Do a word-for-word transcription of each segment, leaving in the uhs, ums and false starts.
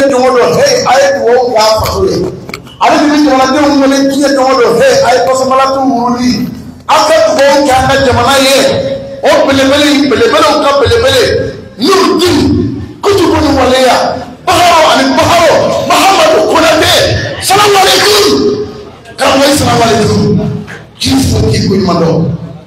Dodo, hey, I walk out for you. I didn't want to do when you get Dodo, hey, I was a Malatu Muli. After the bone can get Jamanaye, oh, Bilibili, Bilibili, Bilibili, you do. Could you put Malaya? Bahao and Bahao, Muhammad Kunade, Salam alaikum. Come away, Salam alaikum. Jesus will keep with Mado.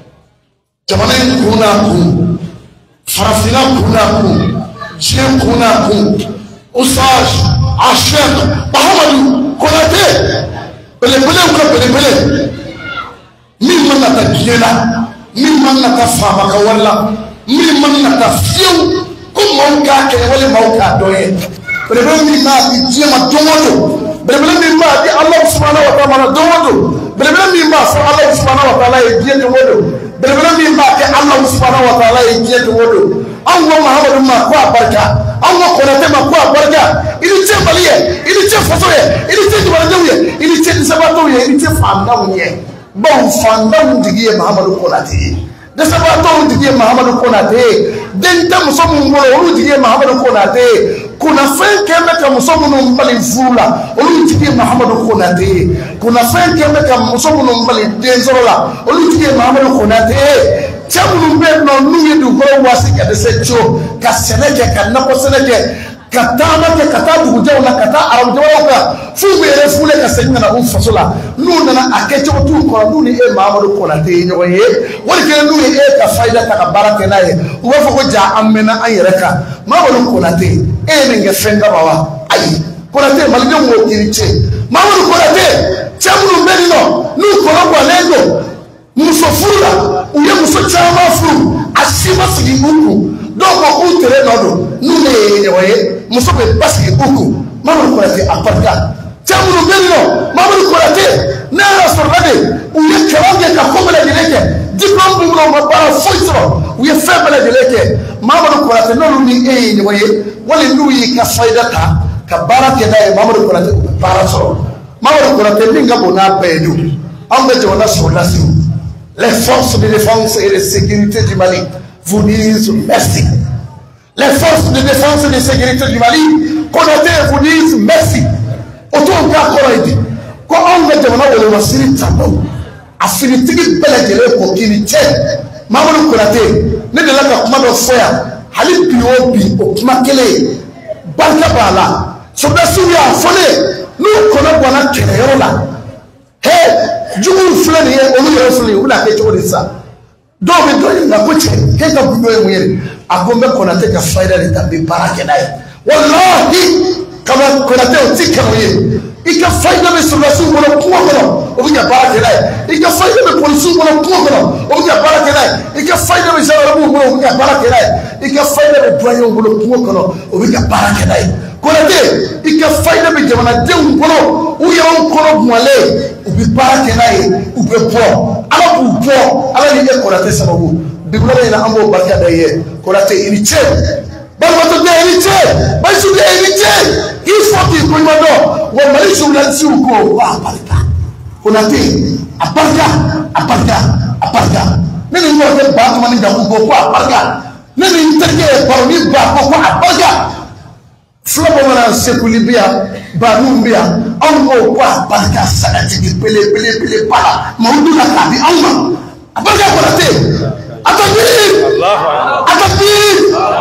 Jamanaye Kunaku, Farafina Kunaku, Jim Kunaku. Usaj, Ashek, Muhammadu, Konate, Belebele, Belebele, Mimanata Gena, Mimanata Famakawala, Mimanata Few, Kumonka, Kevali Mauka, Doye, Belebele, Jima Domodo, Belebele, Allah Subhanahu wa Ta'ala Domodo, Belebele, Allah Subhanahu wa Ta'ala, Domodo, Belebele, Allah Subhanahu wa Ta'ala, Domodo. Allah Muhammadu makwa barka Allah konate makwa barka ili che maliye ili che fosoye ili che dibaraje ili che sabato ye ili che fanda ye bon fanda ndigiye Muhammadu konate de sabato ndigiye Muhammadu konate den ta musomu ngolo olu ndigiye Muhammadu konate kuna fenke meka musomu no mbali fula olu ndigiye Muhammadu konate kuna fenke meka musomu no mbali denzorola olu ndigiye Muhammadu konate Chamunu no nuye du ko wasi ka de secho ka seneke ka nako seneke ka tama ke kata du jawla kata aram jawla fu bere fule ka senna na umfasola nu nana akecho tu ko nu ni e Muhammadu ko la te nyoye wori ke nu e ka faida ka baraka naye wo fa ko ja amena ayereka Muhammadu ko la te e ne nge fenga bawa ayi ko la te malide mo kiriche Muhammadu ko la te chamunu no nu ko ko lendo muso fula uye muso chama fulu asima sigi uku doko utere nodo nune yewaye muso be basigi uku mamuru kolate aparka chamuru bello mamuru kolate na sorade uye kawange ka komela dileke diplom bungo mabara foitro uye febele dileke mamuru kolate nonu ni e yewaye wale nuyi ka faidata ka barake dai mamuru kolate para so mamuru kolate ninga bona bedu ambe jona solasi. Les forces de défense et de sécurité du Mali vous disent merci. Les forces de défense et de sécurité du Mali, Konaté vous disent merci. Autour de la Konaté, quand on met devant le Massiri Tabo, à Philippe Belagele pour qu'il y ait, Mamadou Konaté, ne de la commande au foyer, Halil Piobi, au Kimakele, Bankabala, sur la Syria, Folé, nous connaissons Keneola. Hey! Jugu fulani ye olu yɛrɛ fulani ula kɛ cogo di sa dɔw bɛ dɔ ɲininka ko cɛ k'e ka gundo ye mun ye a ko n bɛ Konate ka fayida de ta n bɛ baara kɛ n'a ye walahi kaba Konate o ti kɛmɛ ye i ka fayida bɛ sɔrɔdasiw bolo kungo kɔnɔ o bɛ ka baara kɛ n'a ye i ka fayida bɛ polisiw bolo kungo kɔnɔ o bɛ ka baara kɛ n'a ye i ka fayida bɛ gendarmew bolo o bɛ ka baara kɛ n'a ye i ka fayida bɛ douaniers bolo kungo kɔnɔ o bɛ ka baara kɛ n'a ye Konate i ka fayida bɛ jamanadenw bolo u y'anw kɔnɔ guwalen u bɛ baara kɛ n'a ye u bɛ bɔ ala b'u bɔ ala ni e Konate sababu bibulala in na an b'o barika da ye Konate i ni ce balimato de i ni ce Bayisu de i ni ce il faut k'i ko ɲuman dɔn wa Mali journaliste ko wa barika Konate a barika a barika a barika ne ni ɲɔgɔn tɛ ba tuma ni jamu ko ko a barika ne ni n terikɛ ye baroni ba ko ko a barika fula bamanan sekuli bi yan banu bi yan anw ko ko a barika sagatigi belebele ba la maaw dun na k'a di anw ma a barika Konate atakbir atakbir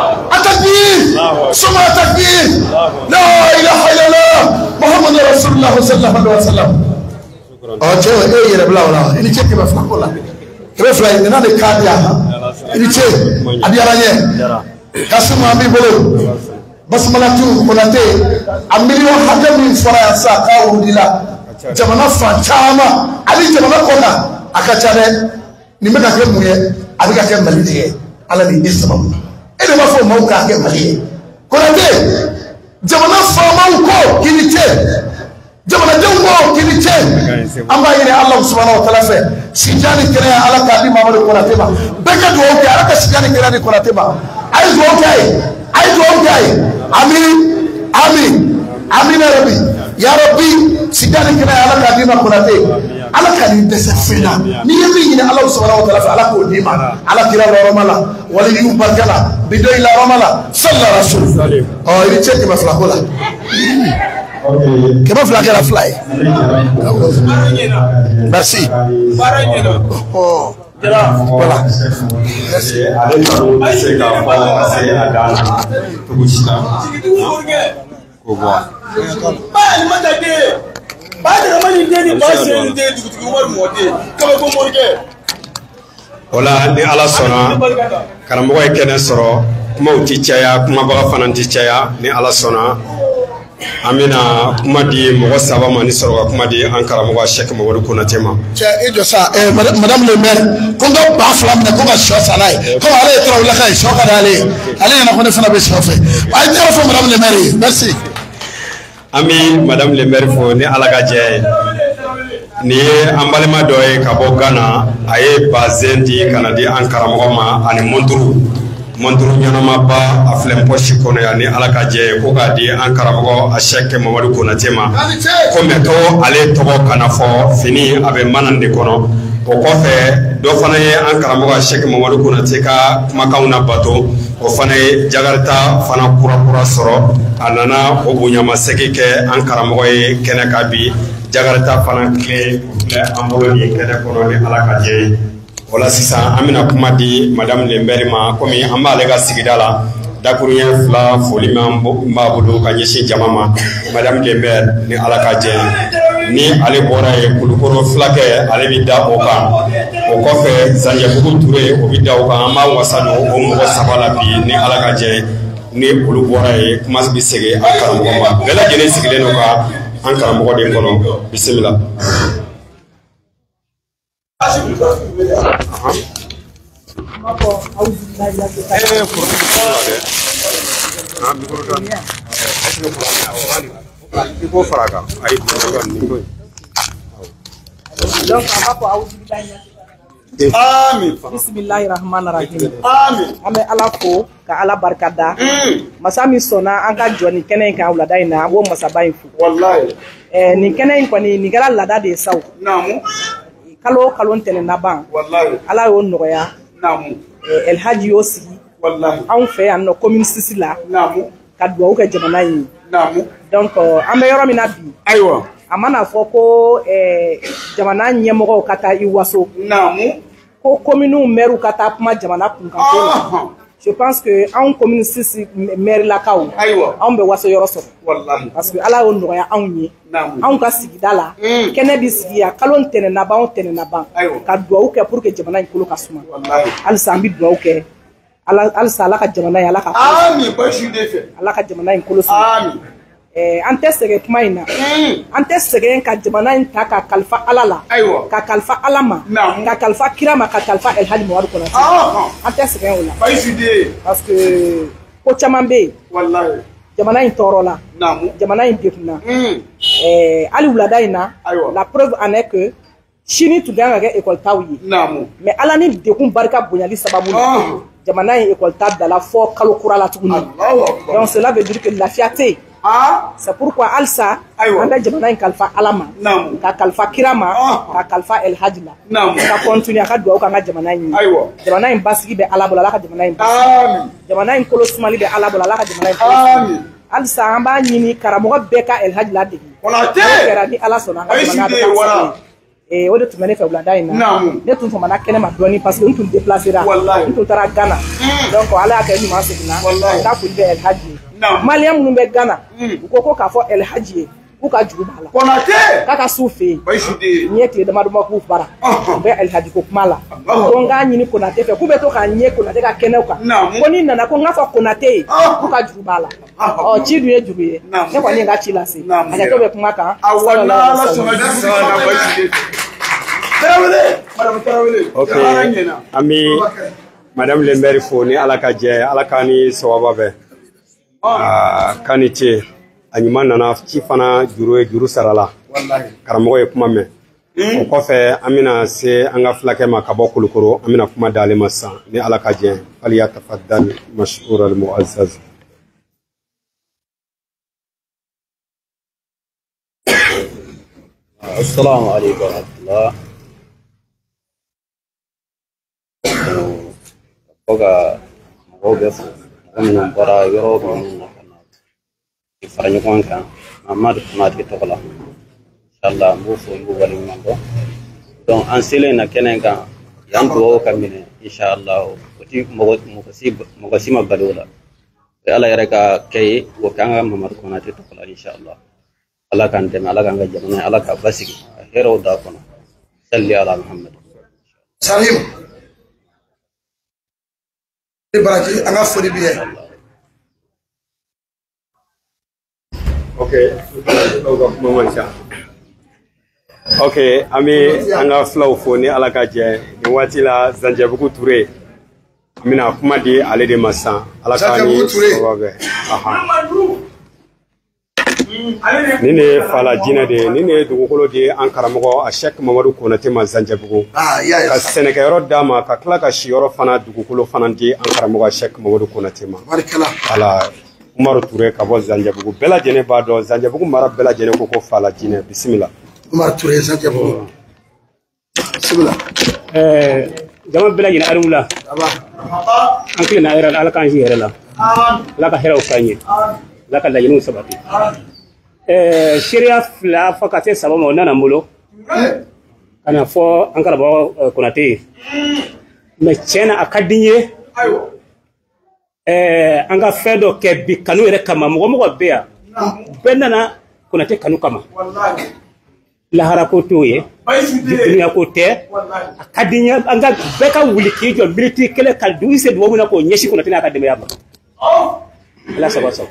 atakbir suma atakbir la ilaha illallah Muhammadu rasulullah sallallahu alaihi wasallam o cɛ e yɛrɛ bila o la i ni ce kɛmɛ fila ko la kɛmɛ fila in nana de k'a di a ma i ni ce a diyara n ye ka suma an b'i bolo Basmalatu Konate a miliyɔn hakɛ min fɔra yan sa k'a wulila jamana fan caman ali jamana kɔkan a ka ca dɛ nin bɛ ka kɛ mun ye a bɛ ka kɛ Mali de ye ala ni i sababu e de b'a fɔ maaw k'a kɛ Mali ye Konate jamana faamaw ko k'i ni ce jamanadenw ko k'i ni ce an b'a ɲini Ala subhanahu wa ta'ala fɛ sija ni kɛnɛya ala k'a di Mamadu Konate ma bɛɛ ka dugawu kɛ ala ka sija ni kɛnɛya di Konate ma a ye dugawu kɛ a ye a ye dugawu kɛ a ye amin amin amin ya rabbi ya rabbi sija ni kɛnɛya ala k'a di ma Konate ala ka nin dɛsɛ fɛn na n'i ye min ɲini Ala subhanahu wa ta'ala fɛ ala k'o d'i ma ala kira yɔrɔma la waliyuw barika la bidɔyi la yɔrɔma la sallallahu alaihi wa sallam ɔ i ni ce kɛmɛ fila ko la Que me flaque la fly. Merci. Oh. Voilà. Merci. Wala ni ala sɔnna karamɔgɔ ye kɛnɛ sɔrɔ kumaw ti caya kumabaga fana ti caya ni ala sɔnna an bɛna kuma di mɔgɔ saba ma ni sɔrɔ ka kuma di an karamɔgɔ Sheikh Mamadu Konate ma. Cɛ i jɔ sa madame le maire ko n ka ba fila minɛ ko ka sɔ san n'a ye komi ale ye taraweleka ye sɔ ka di ale ye ale ɲɛna ko ne fana bɛ sɔ fɛ a ye tɛgɛ fɔ madame le maire ye merci. An bɛ madame le maire fo ni ala ka jɛ ye. Ni ye an balima dɔ ye ka bɔ Ghana a ye bazɛn di ka na di an karamɔgɔ ma ani monturu monturu ɲɛnamaba a filɛ pɔsi kɔnɔ yan ni ala ka jɛ ye ko k'a di an karamɔgɔ a Sheikh Mamadu Konate ma ko mɛ ko ale tɔgɔ kana fɔ fini a bɛ mana de kɔnɔ o kɔfɛ dɔ fana ye an karamɔgɔ a Sheikh Mamadu Konate ka kumakanw na bato o fana ye jagarita fana kura kura sɔrɔ a nana o bonyamasegin kɛ an karamɔgɔ ye kɛnɛ kan bi jagarita fana tile filɛ an bolo nin kɛnɛ kɔnɔ ni ala ka jɛ ye. O la sisan an bɛna kuma di madame Lembert ma komi an b'ale ka sigida la dakuruɲɛ fila foli min b'a bolo ka ɲɛsin jama ma madame Lembert ni ala ka jɛ ye ni ale bɔra ye Kulukoro fulakɛ ale bɛ da o kan o kɔfɛ Zanjɛbugu Ture o bɛ da o kan an b'a wasa don o mɔgɔ saba la bi ni ala ka jɛ ye ni olu bɔra ye kuma bɛ segin an karamɔgɔ ma bɛɛ lajɛlen sigilen don ka an karamɔgɔ de kɔnɔ bisimila. Amin. Bismillahirrahmanirrahim. Amin. Ame ala ko ka ala barkada. Masa mi sona an ka jɔ nin kɛnɛ in kan wulada in na an b'o masaba in fo. Wallahi. Eh nin kɛnɛ in kɔni nin kɛra lada de ye saw. Naamu. Kalo kalo ntɛnɛn laban. Wallahi. Ala y'o nɔgɔya. Naamu. Eh El Hadji y'o sigi. Wallahi. Anw fɛ yan nɔ commune six la. Naamu. Ka duwawu kɛ jamana in ye. Naamu. Donc an bɛ yɔrɔ min na bi. Ayiwa. A mana fɔ ko eh jamana ɲɛmɔgɔw ka taa i waso. Naamu. Ko commune maire ka taa kuma jamana kunkanko la. Je pense que anw commune six maire lakaw. Ayiwa. Anw bɛ waso yɔrɔ sɔrɔ. Wallahi. Parce que Ala y'o nɔgɔya anw ye. Naamu. Anw ka sigida la. Kɛnɛ bi sigi yan kalo ntɛnɛn laban o ntɛnɛn laban. Ayiwa. Ka duwawu kɛ pour que jamana in kolo ka suma. Wallahi. Halisa an bɛ duwawu kɛ. Halisa Ala ka jamana in Ala ka. Amin. Baasi de fɛ. Ala ka jamana in kolo suma. Amin. Eh, an tɛ sɛgɛn kuma in na. An tɛ sɛgɛn ka jamana in ta ka kalifa Ala la. Ayiwa. Ka kalifa Ala ma. Ka kalifa kira ma ka kalifa El Hadji Mamadu Konate. An tɛ sɛgɛn o la. Baasi de. Parce que ko caman bɛ yen. Wallahi. Jamana in tɔɔrɔ la. Naamu. Jamana in degunna. Eh, hali wulada in na. Ayiwa. La preuve en est que sini tun kan ka kɛ école taw ye. Naamu. Mais Ala ni degun barika bonyali sababu la. Jamana in école ta dala fɔ kalo kura la tuguni. Donc cela veut dire que lafiya tɛ yen. Ah, c'est pourquoi Alsa, on a jamana in kalifa Alama, ka kalifa Kirama, ka kalifa El Hadji la, ka continuer ka duwawu k'an ka jamana in ye. Jamana in basigi bɛ Ala bolo, Ala ka jamana in basigi. Jamana in kolo sumali bɛ Ala bolo, Ala ka jamana in basigi. Alsa an b'a ɲini karamɔgɔ bɛɛ ka El Hadji ladege. Konate. O kɛra ni Ala sɔnna an ka jamana bɛ taa eh o de tun bɛ ne fɛ wulada in na. Ne tun famana kɛnɛ ma dɔɔni parce que n tun déplacé ra. N tun taara Ghana. Donc Ala y'a kɛ ɲuman seginna. N ka foli bɛ El Hadji ye. Malien minnu bɛ Ghana u ko ko k'a fɔ El Hadji ye k'u ka juru b'a la. Konate k'a ka s'u fɛ yen. N ye tile damadama k'u bara u bɛ El Hadji ko kuma la. Donc n k'a ɲini Konate fɛ k'u bɛ to k'a ɲɛ Konate ka kɛnɛw kan. Ko n'i nana ko n k'a fɔ Konate ye k'u ka juru b'a la. Ɔ ci dun ye juru ye ne kɔni ye n ka ci lase hakɛto bɛ kuma kan. Ok an bɛ madame Lembert fo ni Ala ka jɛ Ala ka ni sababa bɛɛ. K'a ni ce a ɲuman nana ci fana juru ye juru sara la karamɔgɔ ye kuma mɛn o kɔfɛ an bɛna se an ka fulakɛ ma ka bɔ Kulukoro an bɛna kuma d'ale ma sisan ni Ala ka jɛ hali ya tafaddal mashkuran mu'azzaz. Assalamu alaikum wa rahmatullah. Boga mɔgɔw bɛ fo mɔgɔ minnu bɔra yɔrɔ minnu na ka na fara ɲɔgɔn kan Mamadu Konate tɔgɔ la inshallah n b'o fo n b'o waleɲuman dɔn donc an selen na kɛnɛ kan yan dugawu ka minɛ inshallah o ti mɔgɔ si ma bali o la ala yɛrɛ ka kɛ ye o k'an ka Mamadu Konate tɔgɔ la inshallah ala k'an dɛmɛ ala k'an ka jamana ala k'a basigi a hɛrɛw d'a kɔnɔ salli ala Muhammad Salim Baraji an ka foli bi ye Okay, okay, ami an ka filaw fo ni ala ka jɛ nin waati la Zanjabugu Ture an bɛna kuma di ale de ma sisan ala ka ni sɔrɔ bɛ ni ne Fala Jinɛ de ye ni ne dugukolo di an karamɔgɔ a Sheikh Mamadu Konate ma Zanjabugu ka sɛnɛkɛyɔrɔ d'a ma ka tila ka siyɔrɔ fana dugukolo fana di an karamɔgɔ a Sheikh Mamadu Konate ma ala Umaru Ture ka bɔ Zanjabugu bɛɛ lajɛlen b'a dɔn Zanjabugu mara bɛɛ lajɛlen ko ko Fala Jinɛ bisimila Umaru Ture Zanjabugu bisimila eh jama bɛɛ lajɛlen ari wula an kile na yɛrɛ ala k'an si yɛrɛ la ala ka hɛrɛw k'an ye ala ka laɲiniw sabati eh sariya fila fo ka se saba ma o nana n bolo ka na fɔ an karamɔgɔ Konate ye mais tiɲɛna a ka di n ye eh an ka fɛn dɔ kɛ bi kanu yɛrɛ kama mɔgɔ mɔgɔ bɛ yan bɛɛ nana Konate kanu kama lahara ko t'o ye dunuya ko tɛ a ka di n ye an ka bɛɛ ka wuli k'i jɔ miniti kelen ka dugu se dugawu min na k'o ɲɛsin Konate n'a ka denbaya ma ala sago sago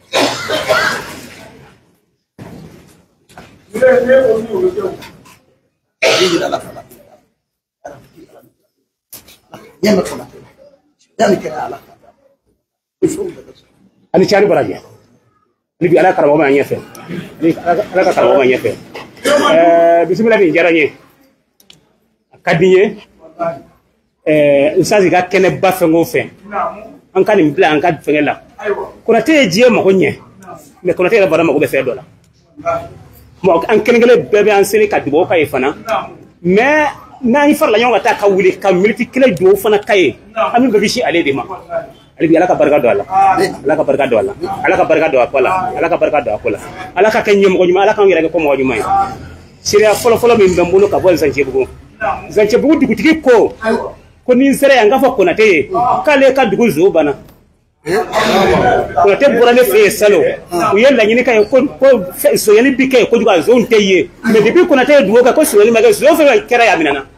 ani cari baraji ni bi ala karamɔgɔ ma ɲɛfɛ ni ala ka karamɔgɔ ma ɲɛfɛ eh bisimila ni diyara n ye a ka di n ye eh Ustazi ka kɛnɛ ba fɛn o fɛn an ka nin bila an ka fɛngɛ la Konate ye diɲɛ mago ɲɛ mais Konate yɛrɛ bara mago bɛ fɛn dɔ la bon an kelen kelen bɛɛ bɛ an seli ka dugawu k'a ye fana mais n'an yi farala ɲɔgɔn ka taa ka wuli ka miniti kelen dugawu fana k'a ye an bɛ bɛɛ bisi ale de ma ale bi ala ka barika don a la ala ka barika don a la ala ka barika don a ko la ala ka barika don a ko la ala ka kɛ ɲɛmɔgɔ ɲuman ala k'an yɛrɛ kɛ ko mɔgɔ ɲuman ye sariya fɔlɔ fɔlɔ min bɛ n bolo ka bɔ Zanjabugu Zanjabugu dugutigi ko ko ni n sera yan n k'a fɔ Konate ye k'ale ka dugu zo banna Konate bɔra ne fɛ yen salon u ye laɲini kɛ ko soɲɛli bi kɛ kojugu a zonw tɛ ye mais depuis Konate ye dugawu kɛ ko soɲɛli ma kɛ zo fɛn fɛn kɛra yan a minɛna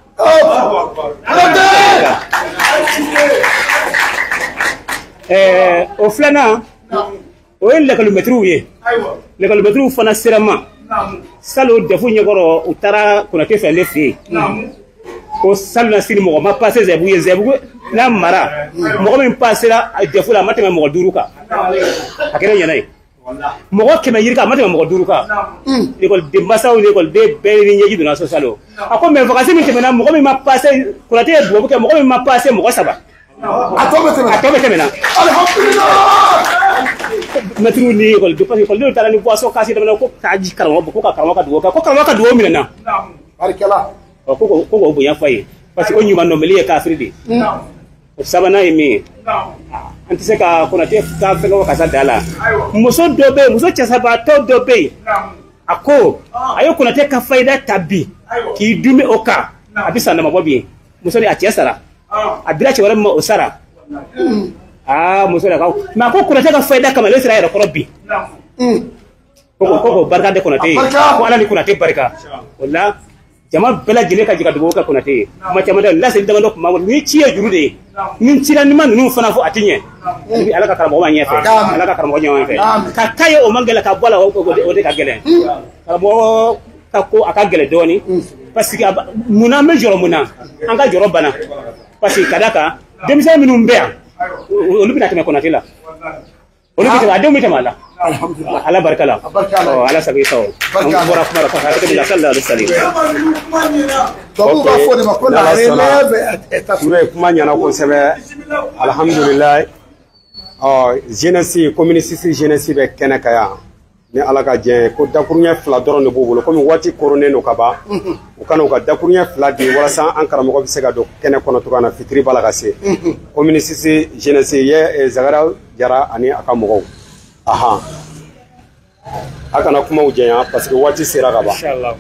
eh o filanan o ye lɛkɛlumɛtiriw ye lɛkɛlumɛtiriw fana sera ma salon defu ɲɛkɔrɔ u taara Konate fɛ ne fɛ yen ko salon na sini mɔgɔ ma passe Zɛbugu ye Zɛbugu n'a mara mɔgɔ min passera defu la a ma tɛmɛ mɔgɔ duuru kan a kɛra ɲɛna ye mɔgɔ kɛmɛ yiri kan a ma tɛmɛ mɔgɔ duuru kan ekɔliden masaw ni ekɔliden bɛɛ ni ɲɛji donna so salon a ko mais vacances min tɛmɛna mɔgɔ min ma passe Konate ye dugawu kɛ mɔgɔ min ma passe mɔgɔ saba a tɔ bɛ tɛmɛna mɛtiriw ni ekɔliden parce que ekɔlidenw taara ni boisson kasi daminɛ ko k'a ji karamɔgɔ ko ka karamɔgɔ ka dugawu kɛ ko karamɔgɔ ka dugawu minɛna ko ko k'o bonya fɔ a ye parce que o ɲuman dɔnbali ye kafiri de ye o sabanan ye min ye an tɛ se ka Konate ka fɛngɛ kasa da la muso dɔ bɛ yen muso cɛsabaatɔ dɔ bɛ yen a ko a ye Konate ka fayida ta bi k'i dumi o kan a bɛ san dama bɔ bi ye muso de a cɛ sara a dira cɛ wɛrɛ ma o sara aa muso de ka mais a ko Konate ka fayida kama ale sera a yɛrɛ kɔrɔ bi ko ko barika de Konate ye ko ala ni Konate barika o la jama bɛɛ lajɛlen ka jɛ ka dugawu kɛ Konate ye kuma caman dɛ laseli damadɔ tuma ma ni ci ye juru de ye ni cira ni ma ninnu fana fɔ a tɛ ɲɛ ala ka karamɔgɔ ma ɲɛfɛ ala ka karamɔgɔ ɲɔgɔn fɛ ka k'a ye o man gɛlɛn ka bɔ a la o de ka gɛlɛn karamɔgɔ ka ko a ka gɛlɛn dɔɔnin parce que munna an bɛ jɔrɔ mun na an ka jɔrɔ banna parce que ka da kan denmisɛn minnu bɛ yan olu bɛna tɛmɛ Konate la olu bɛ tɛmɛ a denw bɛ tɛmɛ a la ala barika la ala sago i sago an bɔra kuma la ka hakɛ la sallallahu alaihi wasallam tubabu b'a fɔ de ma ko la relève Ture kuma ɲɛna kosɛbɛ alhamdulilayi ɔ jeunesse communiste jeunesse bɛ kɛnɛ kan yan ni ala ka jɛ ko dakuruɲɛ fila dɔrɔn de b'u bolo komi waati koronnen don ka ban u kana u ka dakuruɲɛ fila di walasa an karamɔgɔ bɛ se ka don kɛnɛ kɔnɔ cogoya na fitiri b'a la ka se communiste jeunesse ye Zagara Jara ani a ka mɔgɔw aha a kana kumaw jɛnya parce que waati sera ka ban. Inshallah.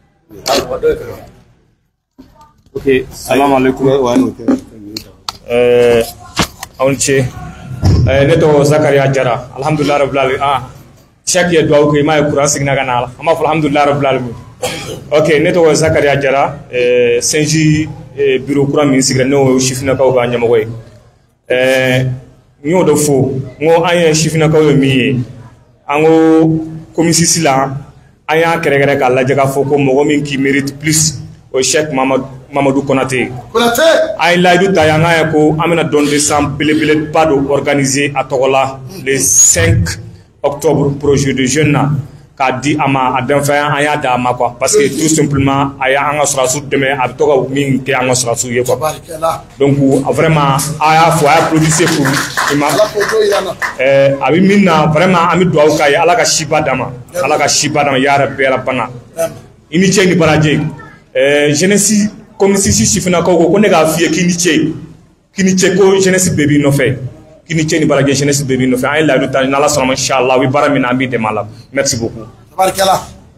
Ok, salam alaikum. Euh, aw ni ce. Euh, ne tɔgɔ Zakaria Jara. Alhamdulillah rabbil alamin. Ah, chaque ye duwawu kɛ i m'a ye kuran seginna ka na la. An b'a fɔ alhamdulillah rabbil alamin. Ok, ne tɔgɔ Zakaria Jara. Euh, Senji bureau kura min sigira n'o ye sifinnakaw ka ɲɛmɔgɔ ye. Euh, n y'o de fɔ n ko an ye sifinnakaw ye min ye. An ko komisisi la an y'a kɛrɛkɛrɛ k'a lajɛ k'a fɔ ko mɔgɔ min qui mérite plus o ye Cheikh Mamadou Mamadou Konate. Konate. An ye layidu ta yan k'a ye ko an bɛna don de san belebeleba dɔ organiser a tɔgɔ la le cinq octobre projet de jeune na k'a di a ma a danfɛn an y'a d'a ma quoi parce que tout simplement a y'an ka sɔrɔdasiw dɛmɛ a bɛ to ka min kɛ an ka sɔrɔdasiw ye quoi donc vraiment a y'a fɔ a y'a applaudissé pour ima ɛɛ a bɛ min na vraiment an bɛ dugawu k'a ye ala ka siba d'a ma ala ka siba d'a ma yaara bɛɛ la bana i ni ce ni baraji ɛɛ jeunesse komisisi sifinnakaw ko ko ne k'a f'i ye k'i ni ce k'i ni ce ko jeunesse bɛɛ b'i nɔfɛ. Kini ceni baraje jeunesse bébé no fait ay la luta na la sama inshallah wi bara min ambi de mala merci beaucoup tabarakallah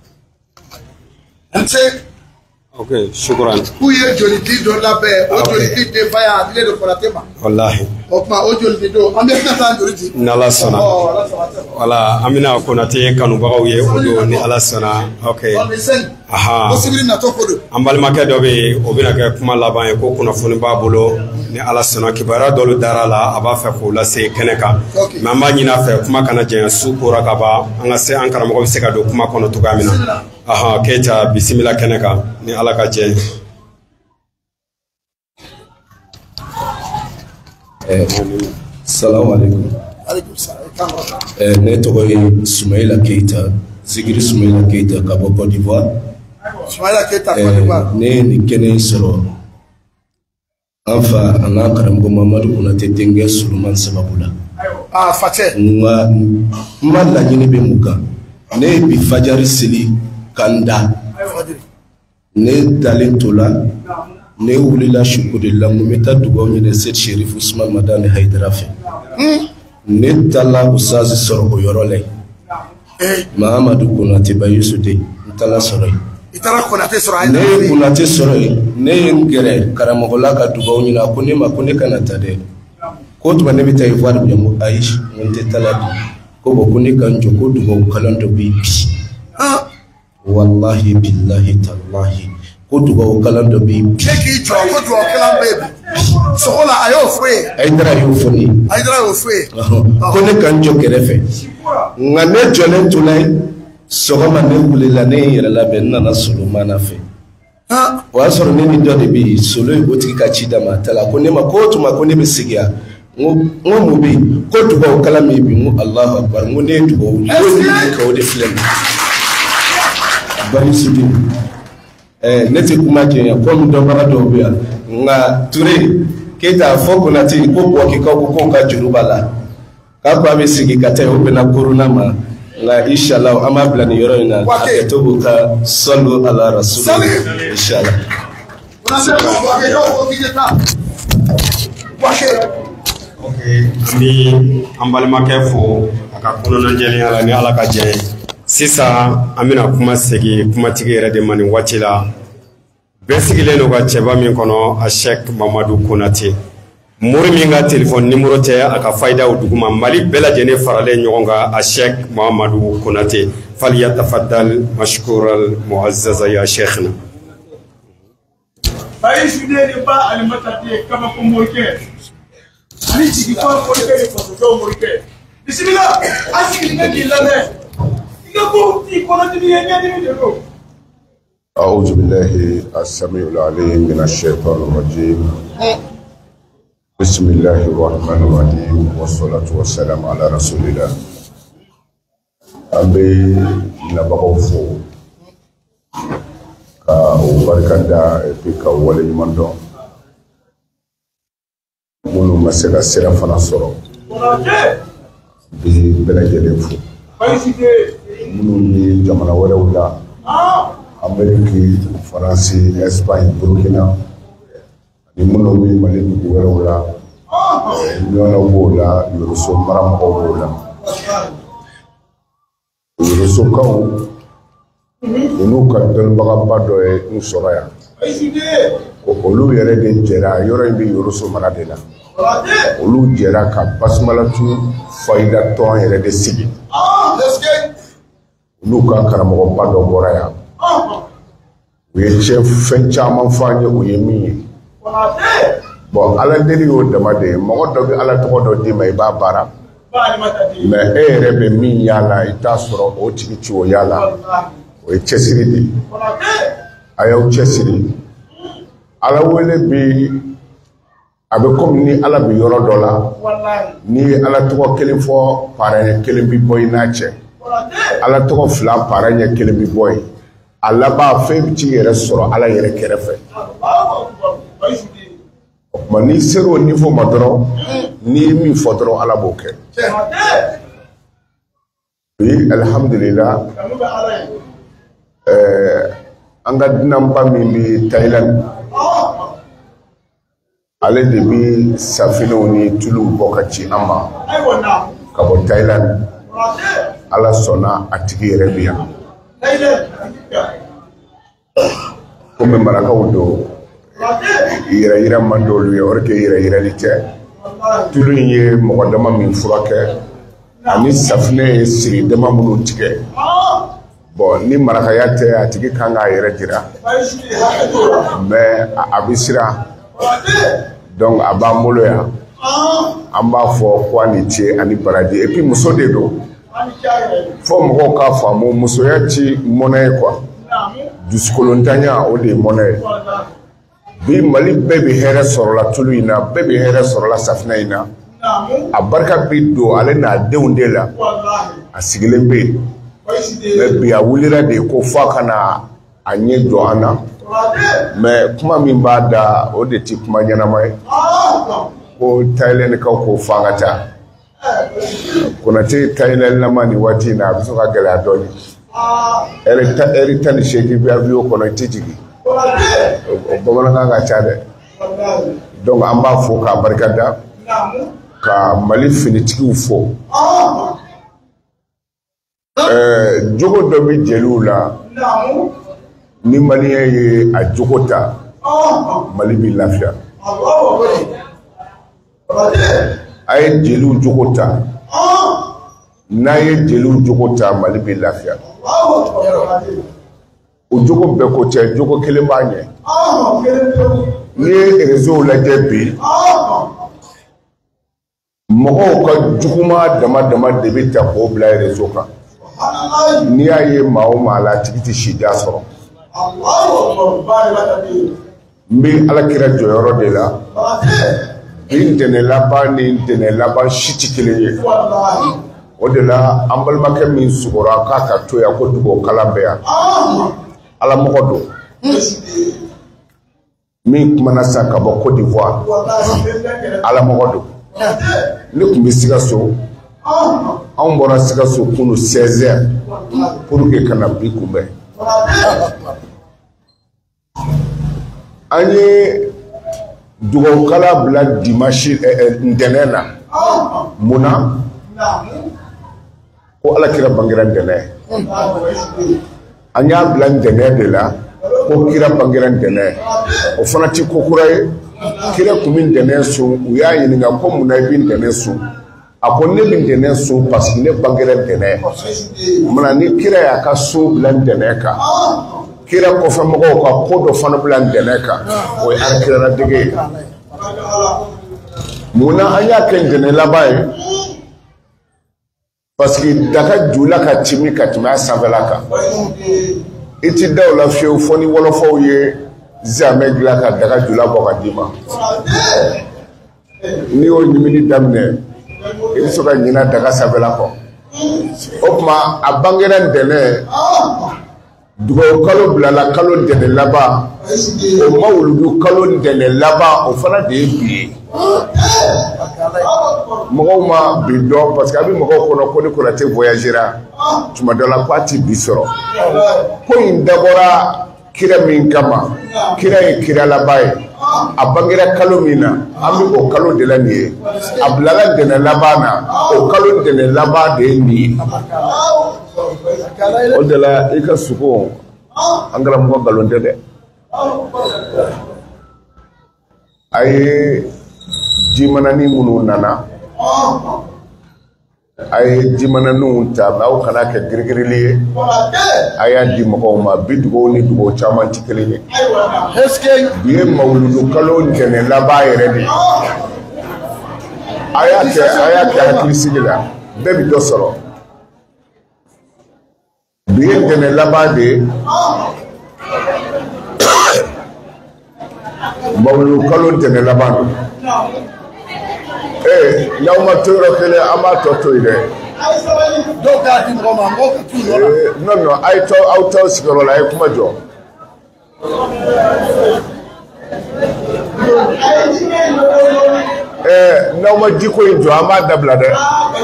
ante ok shukran ku ye joli di do la be o joli di de faya bile do kola tema wallahi o ma o joli di do ambe na tan joli di na la sona wala amina Konate kanu bagaw ye o do ni ala sona ok aha possible na to ko do ambal make do be o bina ke kuma laban ye ko kuna foni ba bolo ni ala sona kibara dolu darala aba fa ko la se keneka mama nyina fa kuma kana je su ko rakaba anga se an karamo ko se ka do kuma kono to gamina aha kecha bismillah keneka ni ala ka je eh salam alaikum alaikum salam eh ne to ko Soumaïla Keita Zigiri Soumaïla Keita ka bo Côte d'Ivoire Soumaïla Keita Côte d'Ivoire ne ni kene soro anfa ana karamgo Mamadou Konate tenge Suleiman sababula ah fate nga mala nyini be muka ne bi fajari sili kanda ne talentola ne wulila shukurila mumeta dugaw ni set Sheriff Ousmane Madani Haidara fe ne tala usazi soro ko yorole Mamadou Konate bayusu de tala soro itara Konate soro ay ne Konate soro ne ngere karamogola ka dugaw ni na ko ne ma ko ne kana tade ko to ne bita Ivoire bi mo Aish nte tala ko bo ko ne kan joko dugaw kalando bi ah wallahi billahi tallahi ko dugaw kalando bi keki jo ko jo kalam baby so hola ayo fwe Haidara yo foni Haidara yo fwe ko ne kan jo kerefe ngane jone tulay sogoma ne wulila ne yira la ben na Sulemana fe ah wa soro ne ni do de bi solo e botiki ka chida ma tala ko ne ma ko tuma ko ne be sigia ngo ngo mo bi ko dugaw kalame bi ngo Allahu akbar ngo ne dugaw ko ko de flem bari sudi eh neti kuma ke ya ko ndo bara do bia nga Touré Keita fo Konate ko bo ke ko ko ka jurubala ka ko be sigi ka tay obena corona ma nga inshallah ama plan yoro ina to buka sallu ala rasul inshallah okay ni ambalma ke fo aka kono na jeli ala ni ala ka je sisa amina kuma segi kuma tigi yɛrɛ de mani waati la bɛɛ sigilen no ka cɛba min kɔnɔ a Cheikh Mamadou Konate mori min ka téléphone numéro tɛ a ka fayda o duguma Mali bɛɛ lajɛlen faralen ɲɔgɔn kan a Cheikh Mamadou Konate falyatafaddal mashkural muazzaza ya Cheikhna bayi sude de ba alimatati kama ko morke ani jigi ko morke de ko so morke bismillah asiki ngadi lane أعوذ بالله السميع العليم من الشيطان الرجيم بسم الله الرحمن الرحيم والصلاة والسلام على رسول الله أبي نبغوفو كأوبركندا بك ولي مندو منو مسك السيرة فنصرو ببلاد الفو منو جمانا ولا Amérique, France, Espagne, Burkina, ni munno mi mali du wala ñona wola yo so maram ko wola yorosokaw olu ka dɔnnibagaba dɔ ye n sɔrɔ yan olu yɛrɛ de jɛra yɔrɔ in bɛ yoroso mara de la olu jɛra ka basumalatu fayida tɔn yɛrɛ de sigi olu ka karamɔgɔba dɔ bɔra yan u ye cɛ fɛn caman fɔ an ye o ye min ye bon ala deli y'o dama de ye mɔgɔ dɔ bɛ ala tɔgɔ dɔ d'i ma i b'a baara mais e yɛrɛ bɛ min yala i t'a sɔrɔ o tigi ci o yala o ye cɛsiri de ye a y'aw cɛsiri ala wele bi a bɛ komi ni ala bɛ yɔrɔ dɔ la n'i ye ala tɔgɔ kelen fɔ parɛn kelen bi bɔ i n'a cɛ ala tɔgɔ fila parɛn ɲɛ kelen bi bɔ yen a laban fɛn bɛ t'i yɛrɛ sɔrɔ ala yɛrɛ kɛrɛfɛ o tuma n'i sera o niveau ma dɔrɔn n'i ye min fɔ dɔrɔn ala b'o kɛ bi alhamdulillah ɛɛ an ka dunanba min bɛ Thailand ale de bɛ safinɛw ni tuluw bɔ ka ci an ma ka bɔ Thailand ala sɔnna a tigi yɛrɛ bɛ yan komi marakaw don yɛrɛ yira man d'olu ye o de kɛ yɛrɛ yirali tɛ tulu in ye mɔgɔ dama min furakɛ ani safinɛ ye siri dama minnu tigɛ bon ni marakaya tɛ a tigi kan k'a yɛrɛ jira mais a bɛ siran donc a b'an bolo yan an b'a fɔ ko a ni ce ani baraji et puis muso de don fo mɔgɔw k'a faamu musoya ti mɔnɛ ye quoi dusukolontanya o de ye mɔnɛ ye bi Mali bɛɛ bɛ hɛrɛ sɔrɔla tulu in na bɛɛ bɛ hɛrɛ sɔrɔla safinɛ in na a barika bi don ale n'a denw de la a sigilen bɛ yen mais bi a wulila de ko fo a kana a ɲɛ jɔ an na mais kuma min b'a da o de ti kuma ɲɛnama ye ko Thaïlandkaw k'o fɔ an ka taa Konate Thailand lama ni waati in na a bɛ sɔn ka gɛlɛya dɔɔni ɛri tan ni seegin bɛ avion kɔnɔ i tɛ jigin o bamanankan ka ca dɛ donc an b'a fɔ k'a barikada ka Mali finitigiw fɔ ɛɛ jogo dɔ bɛ jeliw la ni maliyɛn ye a jogo ta Mali bɛ lafiya a ye jeliw jogo ta n'a ye jeliw jogo ta Mali bɛ lafiya o jogo bɛɛ ko cɛ jogo kelen b'a ɲɛ n'i ye réseau lajɛ bi mɔgɔw ka juguma dama dama de bɛ ta k'o bila réseau kan n'i y'a ye maa o maa la a tigi tɛ sida sɔrɔ n bɛ alakira jɔyɔrɔ de la bi ntɛnɛn laban ni ntɛnɛn laban si tɛ kelen ye o de la an balimakɛ min sugora k'a ka to yan ko dugawu kalan bɛ yan ala mɔgɔ don min kumana sa ka bɔ Côte d'Ivoire ala mɔgɔ don ne tun bɛ Sikaso anw bɔra Sikaso kunu seize heures pour que kana bi kunbɛn an ye dugawu kalan bila dimanche ntɛnɛn na munna ko alakira bangera ntɛnɛn an y'a bila ntɛnɛn de la ko kira bangera ntɛnɛn o fana ti ko kura ye kira kun bɛ ntɛnɛn sun u y'a ɲininka ko munna i bɛ ntɛnɛn sun a ko ne bɛ ntɛnɛn sun parce que ne bangera ntɛnɛn mana ni kira y'a ka sun bila ntɛnɛn kan kira kɔfɛ mɔgɔw ka ko dɔ fana bila ntɛnɛn kan o ye alakira dege ye munna an y'a kɛ ntɛnɛn laban ye parce que daga jula ka timi ka tɛmɛ a sanfɛla kan i ti da o la fiyewu fɔ ni wɔlɔfɔw ye zamɛ dilan ka daga jula bɔ ka d'i ma n'i y'o ɲimini daminɛ i bɛ sɔn ka ɲina daga sanfɛla kɔ o tuma a bangera ntɛnɛn dugawu kalo bilala kalo ntɛnɛn laban o ma wuludu kalo ntɛnɛn laban o fana de ye bi ye mɔgɔw ma bi dɔn parce que a bɛ mɔgɔw kɔnɔ ko ni Konate voyagera tuma dɔ la k'a ti bi sɔrɔ ko in dabɔra kira min kama kira ye kira laban ye a bangera kalo min na an bɛ o kalo de la nin ye a bilala ntɛnɛn laban na o kalo ntɛnɛn laban de ye nin ye o de la i ka suko an karamɔgɔ nkalon tɛ dɛ a ye jimanani minnu nana a ye jimananiw ta mɛ aw kana kɛ girigirili ye a y'a di mɔgɔw ma bi dugawu ni dugawu caman tɛ kelen ye bi ye mawuludu kalo ntɛnɛn laban yɛrɛ de ye a y'a kɛ a y'a kɛ hakilisigi la bɛɛ bi dɔ sɔrɔ bi ye ntɛnɛn laban de ye mawuludu kalo ntɛnɛn laban don ee n'aw ma to yɔrɔ kelen an b'a tɔ to yen dɛ dɔw k'a di mɔgɔ ma mɔgɔw ka t'u yɔrɔ la non non a ye tɔ aw t'aw sigiyɔrɔ la a ye kuma jɔ ee n'aw ma ji ko in jɔ an b'a dabila dɛ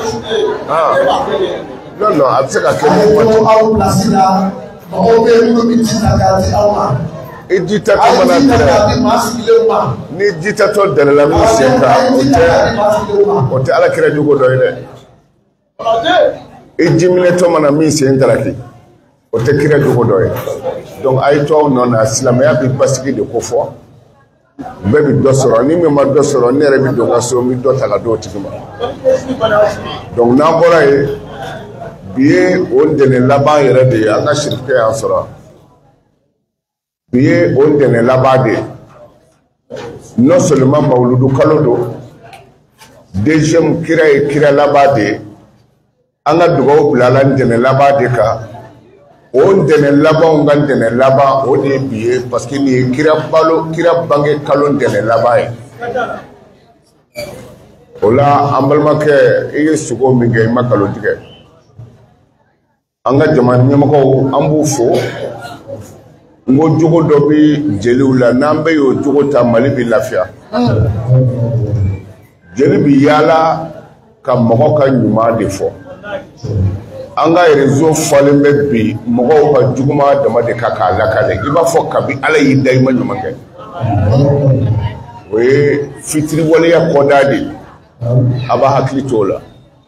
non non a bɛ se ka kɛ ni kuma tɛ aw pilasi la mɔgɔw bɛ yen minnu bɛ ji ta k'a di aw ma i ji tatɔ mana tɛrɛ ni ji tatɔ dɛrɛla min sen kan o tɛ o tɛ alakira jogo dɔ ye dɛ i ji minɛtɔ mana min sen daraki o tɛ kira jogo dɔ ye donc a ye to aw nɔ na silamɛya bɛ basigi de ko fɔ bɛɛ bɛ dɔ sɔrɔ ni min ma dɔ sɔrɔ ne yɛrɛ bɛ don ka so n bɛ dɔ ta ka d'o tigi ma donc n'an bɔra yen bi ye o ntɛnɛn laban yɛrɛ de ye an ka sirikɛ y'an sɔrɔ bi ye o ntɛnɛn laban de ye non seulement mawuludu kalo don deuxième kira ye kira laban de ye an ka dugawu bila la ntɛnɛn laban de kan o ntɛnɛn labanw ka ntɛnɛn laban o de ye bi ye parce que nin ye kira balo kira bange kalo ntɛnɛn laban ye o la an balimakɛ i ye sogo min kɛ i ma nkalon tigɛ an ka jamana ɲɛmɔgɔw an b'u fo n ko jogo dɔ bɛ jeliw la n'an bɛ y'o jogo ta mali bɛ lafiya jeli bɛ yaala ka mɔgɔ ka ɲuman de fɔ an ka réseau falen bɛ bi mɔgɔw ka juguman dama de ka k'a lakale i b'a fɔ kabi ala y'i da i ma ɲuman kɛ o ye fitiriwaleya kɔda de a b'a hakili to o la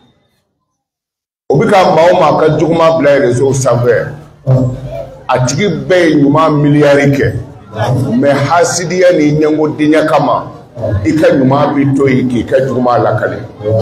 o bɛ ka maa o maa ka juguman bila réseau sanfɛ a tigi bɛɛ ye ɲuman miliyari kɛ mais hasidiya ni ɲɛngodenya kama i ka ɲuman bi to yen k'i ka juguman lakale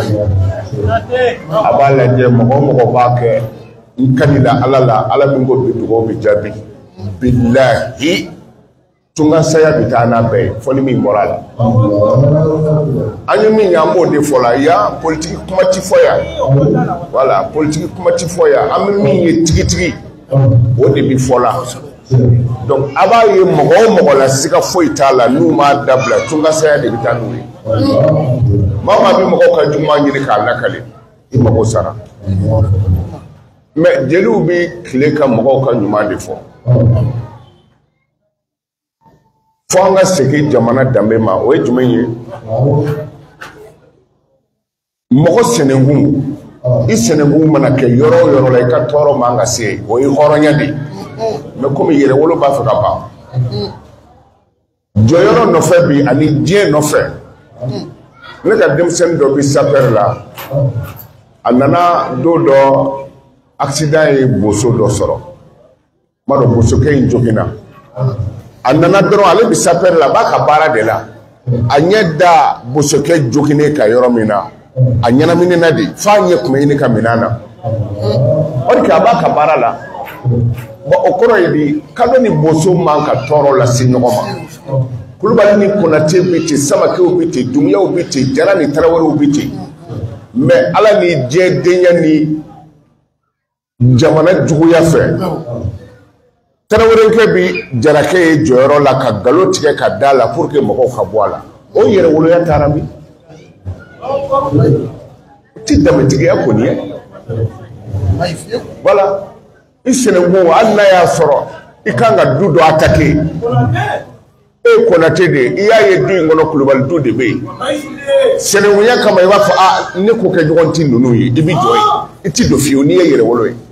a b'a lajɛ mɔgɔ o mɔgɔ b'a kɛ n kanila ala la ala min ko bi dugawu bi jaabi bilahi tunga saya bi taa n'a bɛɛ ye fɔ ni min bɔra a la an ye min ye an b'o de fɔ la yan politiki kuma ti fɔ yan voilà politiki kuma ti fɔ yan an bɛ min ye tigitigi o de bi fɔ la donc a b'a ye mɔgɔ o mɔgɔ la siga foyi t'a la n'u m'a dabila tunga saya de bɛ taa n'u ye maa o maa bɛ mɔgɔw ka juguman ɲini k'a lakale i mago sara mais jeliw bɛ tile ka mɔgɔw ka ɲuman de fɔ fo an ka segin jamana danbe ma o ye jumɛn ye mɔgɔ sɛnɛkun i sɛnɛkun mana kɛ yɔrɔ o yɔrɔ la i ka tɔɔrɔ man ka se o ye hɔrɔnya de ye mais komi yɛrɛwolo b'a fɛ ka ban jɔyɔrɔ nɔfɛ bi ani diɲɛ nɔfɛ ne ka denmisɛnnin dɔ bɛ sapɛri la a nana don dɔ accident ye boso dɔ sɔrɔ ma dɔn bosokɛ in joginna a nana dɔrɔn ale bɛ sapɛri la a b'a ka baara de la a ɲɛ da bosokɛ joginnen ka yɔrɔ min na a ɲɛnaminina de f'a ɲɛ kun bɛ ɲini ka minɛn na o de kɛ a b'a ka baara la bon o kɔrɔ ye di kalo ni boso man ka tɔɔrɔ lase ɲɔgɔn ma kulubali ni konate bɛ ten samakew bɛ ten dumuyaw bɛ ten jara ni tarawelew bɛ ten mais ala ni diɲɛ denya ni jamana juguya fɛ tarawerenkɛ bi jarakɛ ye jɔyɔrɔ la ka nkalon tigɛ ka da la pour que mɔgɔw ka bɔ a la o yɛrɛwoloya taara min o tɛ danbetigiya kɔni ye voilà i sɛnɛkun hali n'a y'a sɔrɔ i kan ka du dɔ attaquer e ye konate de ye i y'a ye du in kɔnɔ kulubali du de bɛ yen sɛnɛkunya kama i b'a fɔ ah ne ko kɛ ɲɔgɔn ti ninnu ye i bɛ jɔ yen i ti don fiyewu n'i ye yɛrɛwolo ye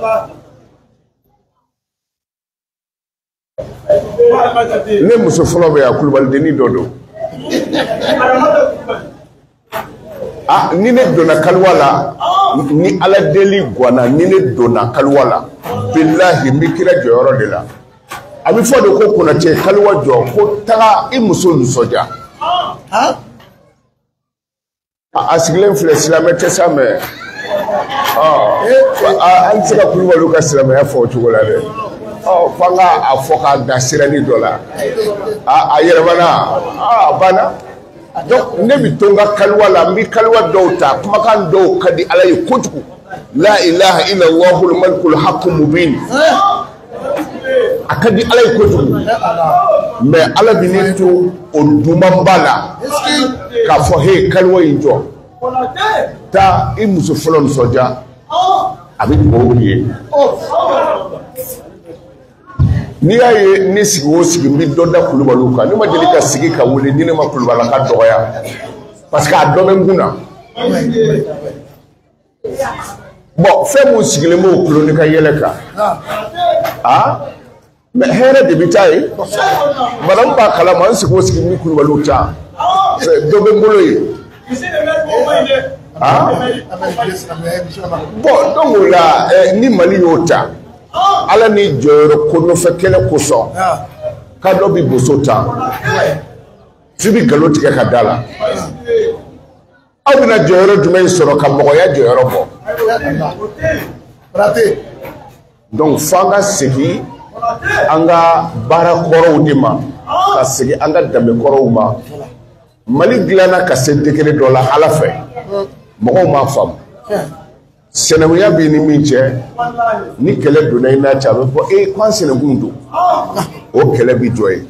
ne muso fɔlɔ bɛ yan kulubali denni dɔ don ah ni ne donna kaliwa la ni ala deli guana ni ne donna kaliwa la billahi mi kira jɔyɔrɔ de la a bɛ fɔ de ko Konate kaliwa jɔ ko taga i muso nisɔndiya a sigilen filɛ silamɛ tɛ sa mɛ an tɛ se ka Kulubaliw ka silamɛya fɔ o cogo la dɛ f'an ka a fɔ k'a da sirani dɔ la a yɛlɛmana a banna donc ne bi to n ka kaliwa la n bi kaliwa dɔw ta kumakan dɔw ka di ala ye kojugu la ilaha illallah malikul haqqul mubin a ka di ala ye kojugu mais ala bi ne to o duman ba la k'a fɔ he kaliwa in jɔ taa i muso fɔlɔ nisɔndiya a bɛ dugawu ye n'i y'a ye ne sigi o sigi n bɛ dɔ da Kulubaliw kan ne ma deli ka sigi ka wele ni ne ma Kulubalaka dɔgɔya parce que a dɔ bɛ n kun na bon fɛn mun sigilen b'o kulo ni ka yɛlɛ kan ah mais hɛrɛ de bɛ taa ye madame b'a kalama n sigi o sigi n bɛ Kulubaliw ta dɔ bɛ n bolo ye ah bon donc o la ni Mali y'o ta ala ni jɔyɔrɔ ko nɔfɛ kɛlɛ kosɔn k'a dɔ bi boso ta f'i bi nkalon tigɛ ka da la aw bɛna jɔyɔrɔ jumɛn sɔrɔ ka mɔgɔya jɔyɔrɔ bɔ donc f'an ka segin an ka baara kɔrɔw de ma ka segin an ka danbe kɔrɔw ma Mali dilanna ka se degré dɔ la ala fɛ mɔgɔw m'a faamu sinankunya bɛ ni min cɛ ni kɛlɛ donna i n'a cɛ a bɛ fɔ e k'an sinankun don o kɛlɛ bi jɔ ye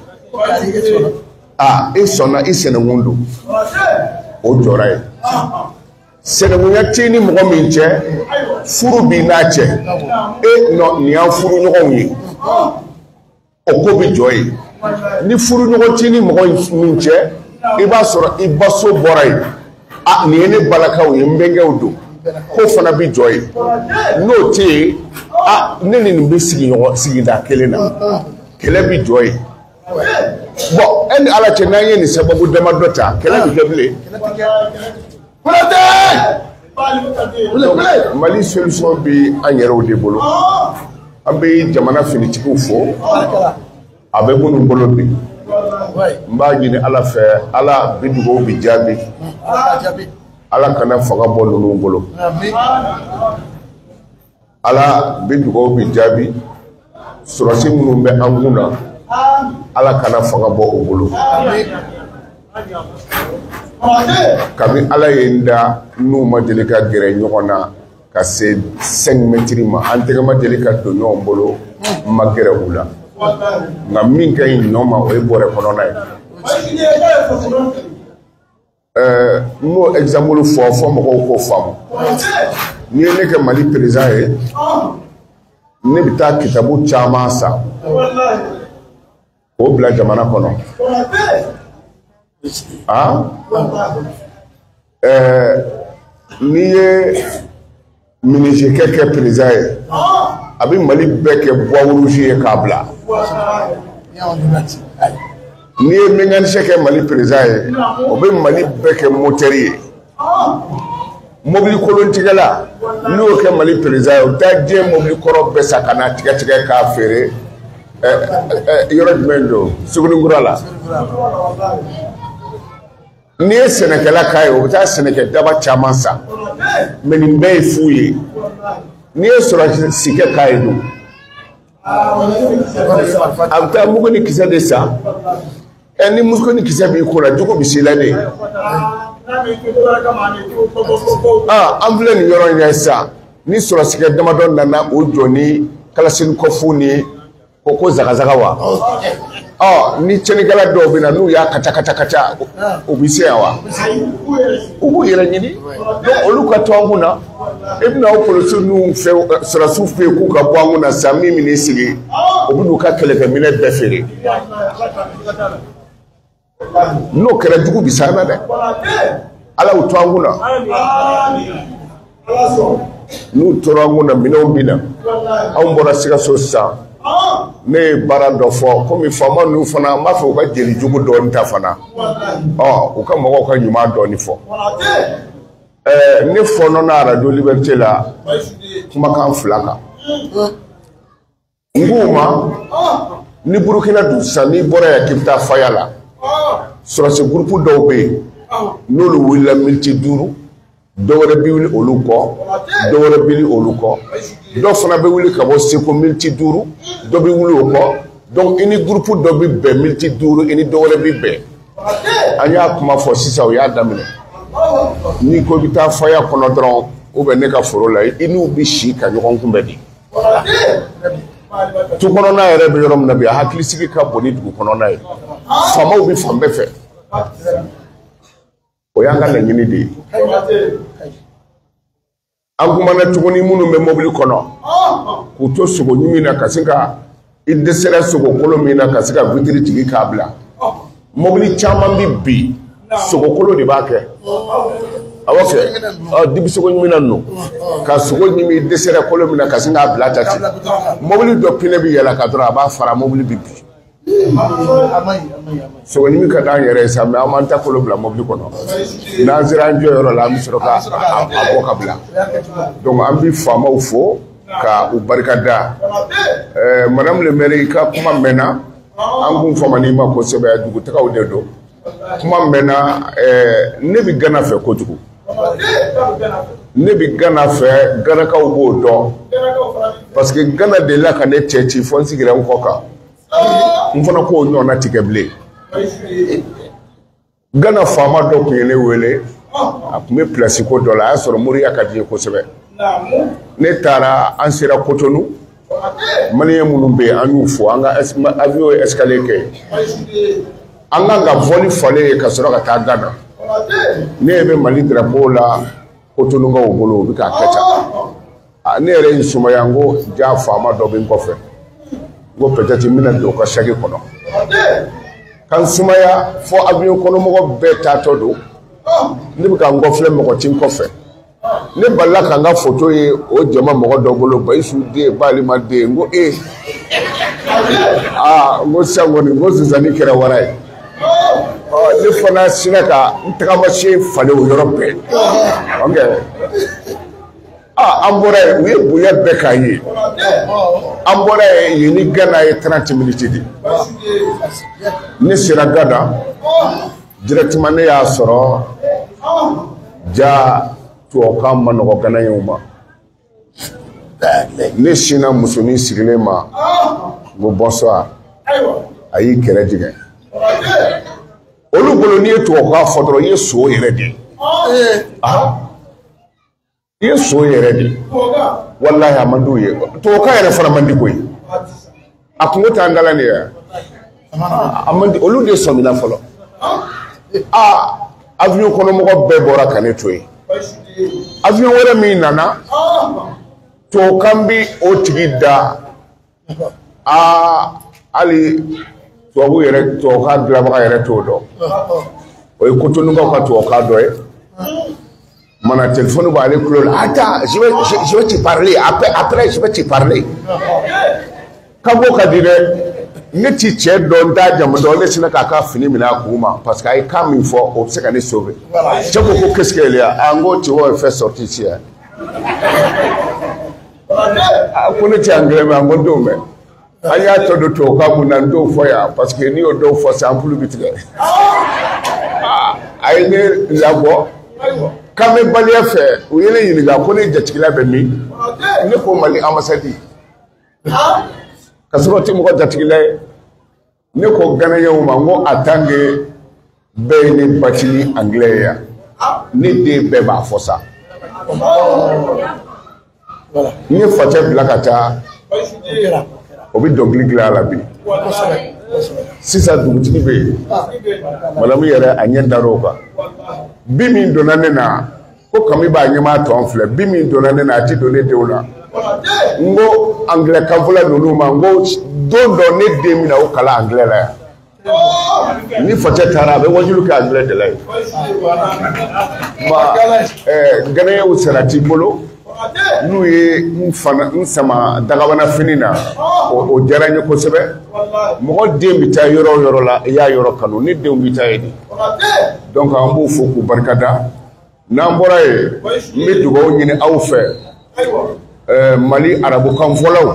a e sɔnna i sinankun don o jɔra ye sinankunya tɛ ni mɔgɔ min cɛ furu b'i n'a cɛ e nɔ nin y'an furu ɲɔgɔnw ye o ko bi jɔ ye ni furu ɲɔgɔn tɛ ni mɔgɔ min cɛ i b'a sɔrɔ i baso bɔra yen a nin ye ne balakaw ye n bɛnkɛw don ko fana bi jɔ ye n'o tɛ yen a ne ni nin bɛ sigi ɲɔgɔn sigida kelen na kɛlɛ bi jɔ ye bon e ni ala cɛ n'an ye nin sababu damadɔ ta kɛlɛ bi kɛ bilen Mali solution bi an yɛrɛw de bolo an bɛ jamana finitigiw fo a bɛ minnu bolo bi n b'a ɲini ala fɛ ala bi dugawu bi jaabi ala kana fanga bɔ ninnu bolo ala bi dugawu bi jaabi sɔrɔsi minnu bɛ an kun na ala kana fanga bɔ o bolo kabi ala ye n da n'u ma deli ka gɛrɛ ɲɔgɔn na ka se cinq mètres ma an tɛgɛ ma deli ka don ɲɔgɔn bolo n ma gɛrɛ u la nka min ka ɲi ɲɔ ma o ye bɔrɛ kɔnɔna ye ɛɛ n b'o exemple fɔ fɔ mɔgɔw k'o faamu n'i ye ne kɛ Mali président ye ne bɛ taa kitabu caman san k'o bila jamana kɔnɔ ah ɛɛ n'i ye minisirikɛ kɛ président ye a bɛ Mali bɛɛ kɛ bois rouge ye k'a bila n'i ye mécanicien kɛ Mali président ye o bɛ Mali bɛɛ kɛ moteur ye mobili kolontigɛla n'o y'o kɛ Mali président ye o bɛ taa diɲɛ mobili kɔrɔ bɛɛ san ka na tigɛ tigɛ k'a feere yɔrɔ jumɛn don Sugunikura la n'i ye sɛnɛkɛla k'a ye o bɛ taa sɛnɛkɛ daba caman san mais nin bɛɛ ye fu ye n'i ye sɔrɔsi kɛ k'a ye dun a bɛ taa mugu ni kisɛ de san ɛ ni mugu ni kisɛ b'i ko la jogo bɛ se la de ah an filɛ nin yɔrɔ in na sisan ni sɔrɔsikɛ damadɔ nana o jɔ ni kalasenikɔfu ni o ko zagazaga wa ɔ ni cɛnnikɛla dɔw bɛ na n'u y'a kaca kaca kaca o bɛ se yan wa u b'u yɛrɛ ɲini donc olu ka to an kun na e bɛna o polisiw n'u fɛ sɔrɔsiw fɛ yen k'u ka bɔ an kun na san min minɛ sigi o bɛ n'u ka kɛlɛkɛminɛ bɛɛ feere n'o kɛra jugu bi s'an na dɛ ala y'u to an kun na n'u tora an kun na minɛnw bɛ na anw bɔra Sikaso sisan ne ye baara dɔ fɔ komi faama ninnu fana n b'a fɛ u ka jeli jugu dɔɔni ta fana ɔ u ka mɔgɔw ka ɲuman dɔɔni fɔ eh ne fono na radio liberté la kuma kan flaka nguma ni Burkina du sani bora ya kipta fayala sur ce groupe d'obé nous le willa multi duru dowre bi wili oluko dowre bi oluko do fana be wili kabo seko multi duru do bi wili oko donc ini groupe d'obé be multi duru ini dowre bi be anya kuma fo sisa o ya damine ni ko bi ta faya kono dron o be ne ka foro la inu bi shi ka nyokon kumbe di tu kono na yere be yorom na bi hakli sigi ka boni du kono na yi fama bi fambe fe o yanga na nyini di anguma na tugoni munu me mobile kono ku to sugo nyimi na kasinga inde sera sugo kolo mi na kasika vitri tigi kabla mobile chama bi bi sugo kolo di bake awake a dibi sugo nyimi na no ka sugo nyimi inde sera kolo mi na kasinga abla tati mobile do pine bi yala ka dora ba fara mobile bi bi so ni mi ka dan yere sa me amanta ko bla mobli kono na zira njo yoro la mi soroka abo kabla donc am bi fama u fo ka u barkada euh madame le maire ka kuma mena an gun fama ni ma ko sebe dugu taka u dedo kuma mena euh ne bi gana fe ko dugu ne bi gana fe gana ka u bo do parce que gana de la ka ne teti fon sigira ko ka mfana ko nyona tikeble gana fama do ko yele wele akume place ko dola asoro muri akadie ko sebe ne tara ansira kotonu maliye munumbe anu fo anga avion escalier ke anga nga voli fale ka soro ka ta gana ne be mali drapeau la kotonu nga obolo bi ka keta ne re suma yango ja fama do bin ko fe go peut-être mina do ko shagi kono kan sumaya fo avion kono mo be tato do ni ka ngo fle mo ko tin ko fe ne balla ka nga photo e o jama mo do bolo bay su de bali ma de ngo e ah ngo sango ni ngo zani kera waray oh le fona sinaka ntaka ma che fale o europe okay ah ambore we buya bekayi ambore yini gana e trente minutes di ni sira gada directement ne ya soro ja to kam man ko gana yuma ni sina musuni siglema go bonsoir ayi kere dige olubolo ni to ko fodoro yeso yere di ah yeso yere di wallahi amandu ye to ka yere fara mandi koy akungo tandala ne ya amandi olu de somina folo ah avion kono mo ko be bora kanetoy avion wala mi nana to kambi o tigida ah ali to wo yere to ka dra ba yere to do o ko to ngo ka to ka do e mana téléphone va aller clore attends je vais je, je vais te parler après après je vais te parler kabo ka dire ne ti che don da jam do le sina ka ka fini mina kuma parce que I come for obsèque ne sauver je ko qu'est-ce qu'il y a ango tu vas faire sortir ici ah ko ne ti anglais mais ango do me anya to do to ka bu nan do fo ya parce que ni o do fo sample bitige ah ay ne labo kame balia fe o yele yini ga ko ne jatikila be mi ne ko mali ambassade kasoro ti mo ko jatikila ne ko gana yawo ma ngo atange be ni batili anglais ya ni de be ba fosa voilà ni fata blakata obi dogli gla la bi sisa dugutigi be malamu yere anyen daroka bi min donane na ko kami ba nyama ton fle bi min donane na ti donné de ola ngo anglais ka vola no ma ngo don donné de mi na o kala anglais la ni fata tara be wajulu ka anglais de la ma eh gane o serati bolo nu ye mfana nsama dagabana finina o jaranye ko sebe mo de mi ta yoro yoro la ya yoro kanu ni de mi ta yidi donc an bo fo ku barkada n'an bɔra yen n bɛ dugawu ɲini aw fɛ Mali arabukan fɔlaw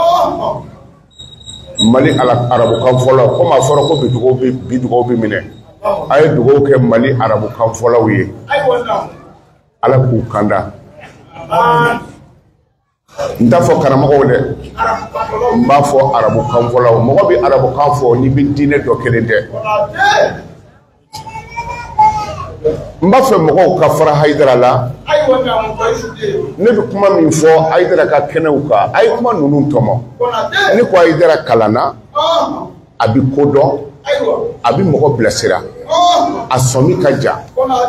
Mali arabukan fɔlaw komi a fɔra ko bi dugawu bi bi dugawu bi minɛ a ye dugawu kɛ Mali arabukan fɔlaw ye Ala k'u kanda n t'a fɔ karamɔgɔw dɛ n b'a fɔ arabukan fɔlaw mɔgɔ bɛ arabukan fɔ n'i bɛ diinɛ dɔ kelen tɛ n b'a fɛ mɔgɔw ka fara Hayidara la ne bɛ kuma min fɔ Hayidara ka kɛnɛw kan a ye kuma ninnu tɔmɔ ne ko Hayidara kalanna a bɛ ko dɔn a bɛ mɔgɔ bilasira a sɔmi ka jan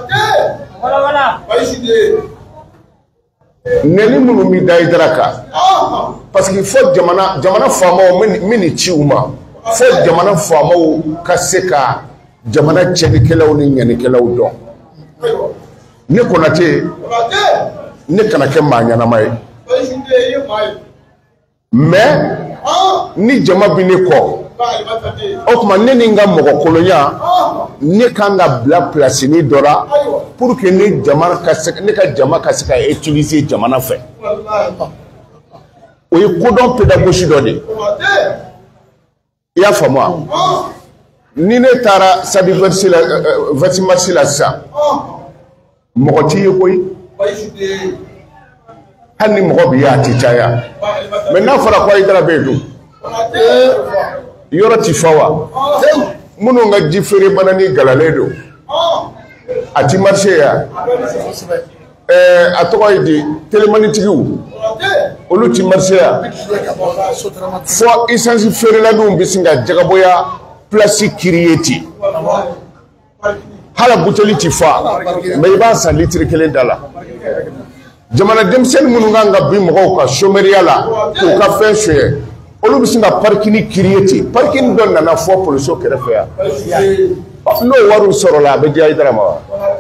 nɛni minnu bɛ da Hayidara kan parce que fɔ jamana jamana faamaw n bɛ nin ci u ma fɔ jamana faamaw ka se ka jamana cɛnikɛlaw ni ɲɛnikɛlaw dɔn ne Konate ne kana kɛ maa ɲanama ye mais ni jama bi ne kɔ o tuma ne ni n ka mɔgɔkolonya ne kan ka bila pilasini dɔ la pour que ne jama ka se ne ka jama ka se ka utiliser jamana fɛ o ye kodɔn pédagogie dɔ de i y'a faamu wa ni ne taara sadi versi la versi marsi la sisan mɔgɔ t'i ye koyi hali ni mɔgɔ b'i ye a ti caya mais n'a fɔra ko Hayidara bɛ yen dun yɔrɔ ti fa wa minnu ka ji feere bana ni galalen don a ti marché ya ɛɛ a tɔgɔ ye di télémanitigiw olu ti marché ya fɔ essence feerelaninw bɛ sin ka jagabɔya place créer ten hala buteli ti fa mais i b'a san litiri kelen da la jamana denmisɛnnin minnu kan ka bin mɔgɔw ka chômeriya la k'u ka fɛn soɲɛ olu bɛ sin ka parking créer ten parking dɔ nana fɔ polisiw kɛrɛfɛ yan n'o wariw sɔrɔla a bɛ di Hayidara ma wa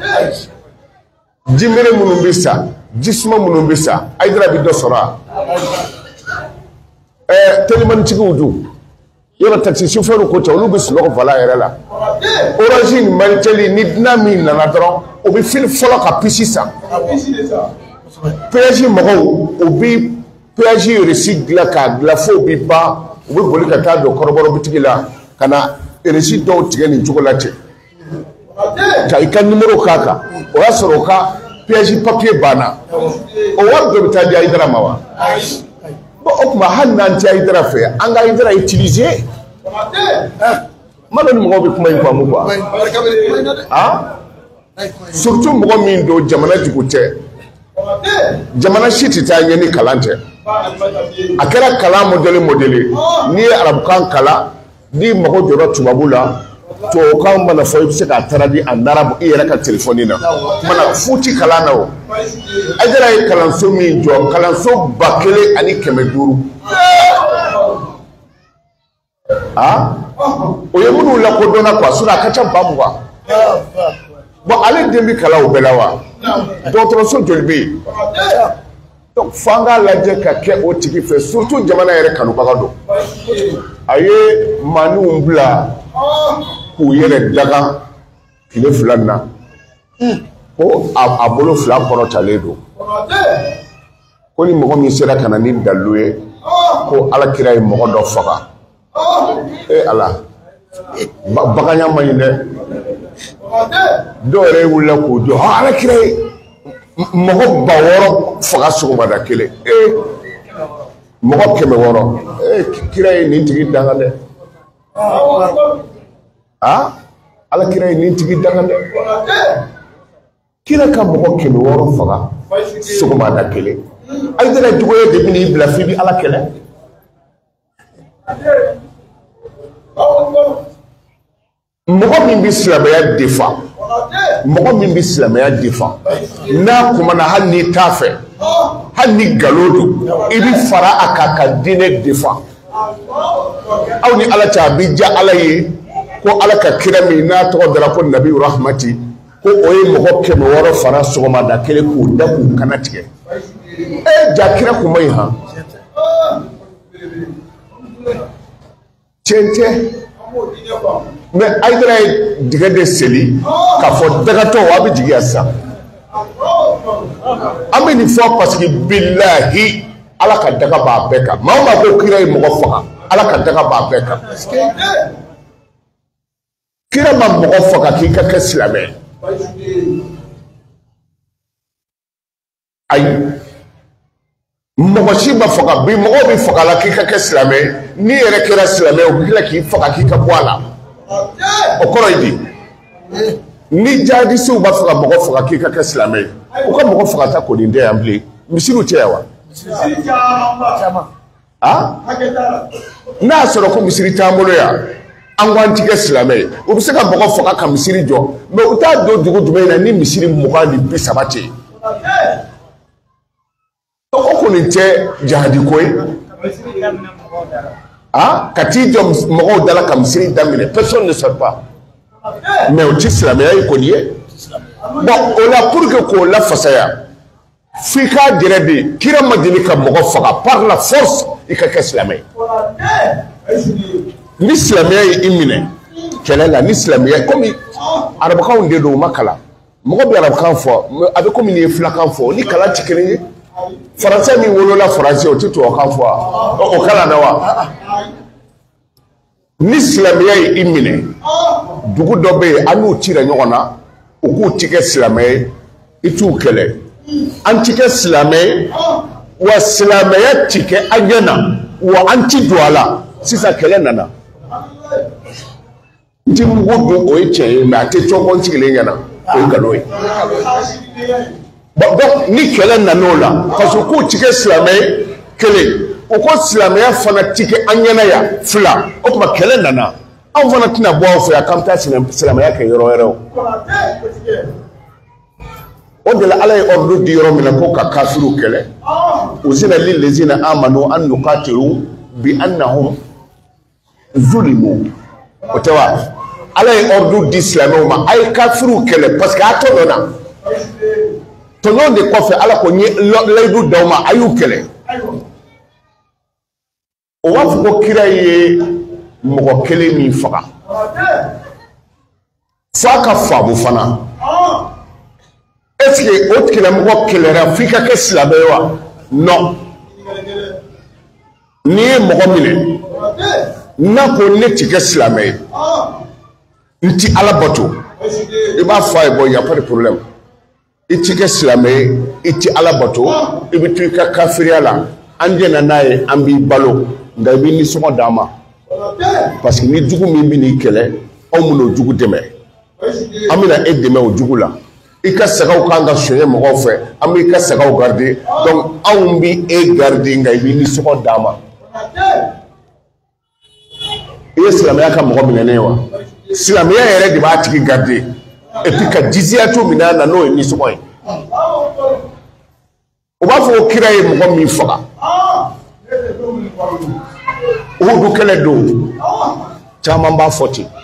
jimere minnu bɛ sa jisuma minnu bɛ sa Hayidara bɛ dɔ sɔrɔ a ɛɛ télémanitigiw dun yɔrɔ taxi chauffeur ko cɛ olu bɛ sunɔgɔ volant yɛrɛ la Orange ni Maritel ni dunan min nana dɔrɔn o bɛ fili fɔlɔ ka pisi san péage mɔgɔw o bɛ péage reçu dilan k'a dilan fo bi ban u bɛ boli ka taa don kɔrɔbɔrɔ bitigi la ka na reçu dɔw tigɛ nin cogo la ten ka i ka numéro k'a kan o y'a sɔrɔ o ka péage papier banna o wari dɔ bɛ taa di Hayidara ma wa bon o tuma hali n'an tɛ Hayidara fɛ an ka Hayidara utiliser n b'a dɔn ni mɔgɔw bɛ kuma in faamu quoi ah surtout mɔgɔ min don jamana jugu tɛ jamana si tɛ taa ɲɛ ni kalan tɛ a kɛra kalan modèle modèle n'i ye arabukan kalan n'i mago jɔra tubabu la tubabukan mana fɔ i bɛ se k'a traduire en arabe i yɛrɛ ka téléphone na mana fu ti kalan na o Hayidara ye kalanso min jɔ kalanso ba kelen ani kɛmɛ duuru ah o ye minnu lakodɔnna quoi sinon a ka ca ba mugan bon ale den bɛ kalan o bɛɛ la wa dɔgɔtɔrɔso joli bɛ yen donc f'an k'a lajɛ ka kɛ o tigi fɛ surtout jamana yɛrɛ kanubaga don a ye maaninw bila k'u yɛrɛ daga tile fila na ko a bolo fila kɔrɔtalen don ko ni mɔgɔ min sera ka na ni dalilu ye ko Alakira ye mɔgɔ dɔ faga e Ala baganya ma ɲi dɛ dɔw yɛrɛ wulila k'o jɔ ɔ Alakira ye mɔgɔ ba wɔɔrɔ faga sɔgɔmada kelen ee mɔgɔ kɛmɛ wɔɔrɔ ee kira ye nin tigi dangan dɛ ah Alakira ye nin tigi dangan dɛ kira ka mɔgɔ kɛmɛ wɔɔrɔ faga sɔgɔmada kelen Hayidara jogo ye de bɛ n'i bila f'i bɛ Ala kɛlɛ mɔgɔ min bɛ silamɛya défend mɔgɔ min bɛ silamɛya défend n'a kumana hali n'i t'a fɛ hali ni nkalon don i bɛ fara a kan ka diinɛ défend aw ni Ala cɛ a bɛ diya Ala ye ko Ala ka kira min n'a tɔgɔ dara ko Nabi Rahmati ko o ye mɔgɔ kɛmɛ wɔɔrɔ fara sɔgɔmada kelen k'o da k'u kana tigɛ e ja kira kun ma ɲi han tiɲɛ tɛ mais Hayidara ye dingɛ de seli k'a fɔ dagatɔw a bɛ jigin yan sisan an bɛ nin fɔ parce que bilahi ala ka daga b'a bɛɛ kan maa o maa ko kira ye mɔgɔ faga ala ka daga b'a bɛɛ kan kira ma mɔgɔ faga k'i ka kɛ silamɛ ayi mɔgɔ si ma faga bi mɔgɔw bɛ faga la k'i ka kɛ silamɛ n'i yɛrɛ kɛra silamɛ u bɛ tila k'i faga k'i ka bɔ a la o kɔrɔ ye di ni jihadisiw b'a fɛ ka mɔgɔ faga k'i ka kɛ silamɛ ye u ka mɔgɔ faga ta kɔni tɛ yan bilen misiriw tɛ yan wa n'a y'a sɔrɔ ko misiri t'an bolo yan an k'an ti kɛ silamɛ ye u bɛ se ka mɔgɔ faga ka misiri jɔ mɛ u t'a don dugu jumɛn na ni misiri mugan ni bi saba tɛ yen o kɔni tɛ jihadiko ye ka t'i jɔ mɔgɔw da la ka misiri daminɛ personne ne sort pas mais o ti silamɛya ye kɔni ye bon o la pour que k'o lafasaya f'i k'a jɛrɛ de kira ma deli ka mɔgɔ faga par la force i ka kɛ silamɛ ye ni silamɛya ye i minɛ kɛlɛ la ni silamɛya komi arabukanw de don u ma kalan mɔgɔ bɛ arabukan fɔ a bɛ komi nin ye filakan fɔ ni kalan ti kelen ye faransɛ min wolola faransɛ o ti tubabukan fɔ o kalan na wa ni silamɛya ye i minɛ dugu dɔ bɛ yen an n'u cira ɲɔgɔn na u k'u ti kɛ silamɛ ye i t'u kɛlɛ an ti kɛ silamɛ ye wa silamɛya ti kɛ an ɲɛ na wa an ti don a la sisan kɛlɛ nana n ti mugu dun o ye tiɲɛ ye mɛ a tɛ cɔgɔn sigilen ɲɛna o ye nkalon ye donc ni kɛlɛ nan'o la parce que k'u ti kɛ silamɛ ye kelen o ko silamɛya fana ti kɛ an ɲɛna yan fila o tuma kɛlɛ nana anw fana tɛna bɔ aw fɛ yan k'an bɛ taa silamɛya kɛ yɔrɔ wɛrɛw o de la ala ye ordre di yɔrɔ min na ko ka kafiriw kɛlɛ uzina lillezina amanu an nuqatilu bi annahum zulimu o tɛ wa ala ye ordre di silamɛw ma a ye kafiriw kɛlɛ parce que a tɔɲɔna tɔɲɔ de kɔfɛ ala ko n ye layidu d'aw ma a y'u kɛlɛ o b'a fɔ ko kira ye mɔgɔ kelen min faga f'a ka faamu fana est ce que o tigilamɔgɔ kɛlɛra f'i ka kɛ silamɛ ye wa non n'i ye mɔgɔ minɛ n'a ko ne ti kɛ silamɛ ye n ti ala bato i b'a fɔ a ye bon y a pas de problème i ti kɛ silamɛ ye i ti ala bato i bɛ to i ka kafiriya la an jɛna n'a ye an b'i balo nka i b'i nisɔngɔ d'a ma parce que ni jugu min bɛ n'i kɛlɛ anw bɛ n'o jugu dɛmɛ an bɛna e dɛmɛ o jugu la i ka sagaw kan ka soɲɛ mɔgɔw fɛ an bɛ i ka sagaw garder donc anw bɛ e garder nka i b'i nisɔngɔ d'a ma i ye silamɛya ka mɔgɔ minɛnen ye wa silamɛya yɛrɛ de b'a tigi garder et puis ka jizya to minɛ na n'o ye nisɔngɔ ye o b'a fɔ ko kira ye mɔgɔ min faga Uhudu kɛlɛ don caman b'a fɔ ten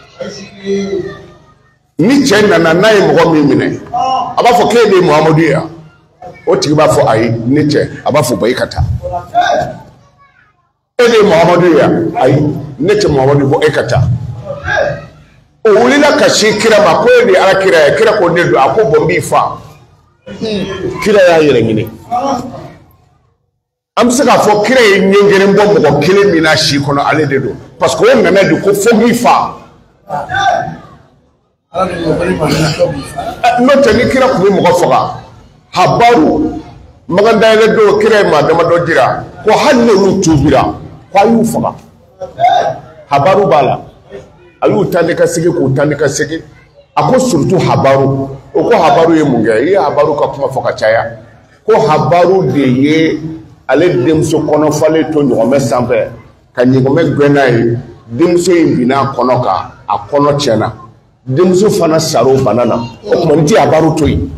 ni cɛ nana n'a ye mɔgɔ min minɛ a b'a fɔ k'e de ye Muhamadu ye yan o tigi b'a fɔ ayi ne cɛ a b'a fɔ bɔ i ka taa e de ye Muhamadu ye yan ayi ne tɛ Muhamadu bɔ e ka taa o wulila ka se kira ma ko e de ye ala kira ye kira ko ne don a ko bɔn n b'i fa kira y'a yɛrɛ ɲini an bɛ se k'a fɔ kira ye ɲɛgɛrɛ bɔ mɔgɔ kelen min na si kɔnɔ ale de don parce que o nana de ko fo n fa n'o tɛ ni kira tun bɛ mɔgɔ faga habaru magan dayɛlɛ don kira ye maa damadɔ dira ko hali n'olu tubira ko a y'u faga habaru b'a la a y'u tan ni ka segin k'u tan ni ka segin a ko surtout habaru o ko habaru ye mun kɛ i ye habaru ka kuma fɔ ka caya ko habaru de ye ale denmuso kɔnɔfalen to ɲɔgɔnmɛ sanfɛ ka ɲɔgɔnmɛ gɛn n'a ye denmuso in binna kɔnɔ kan a kɔnɔ tiɲɛna denmuso fana sara o bana na o tuma n ti habaru to yen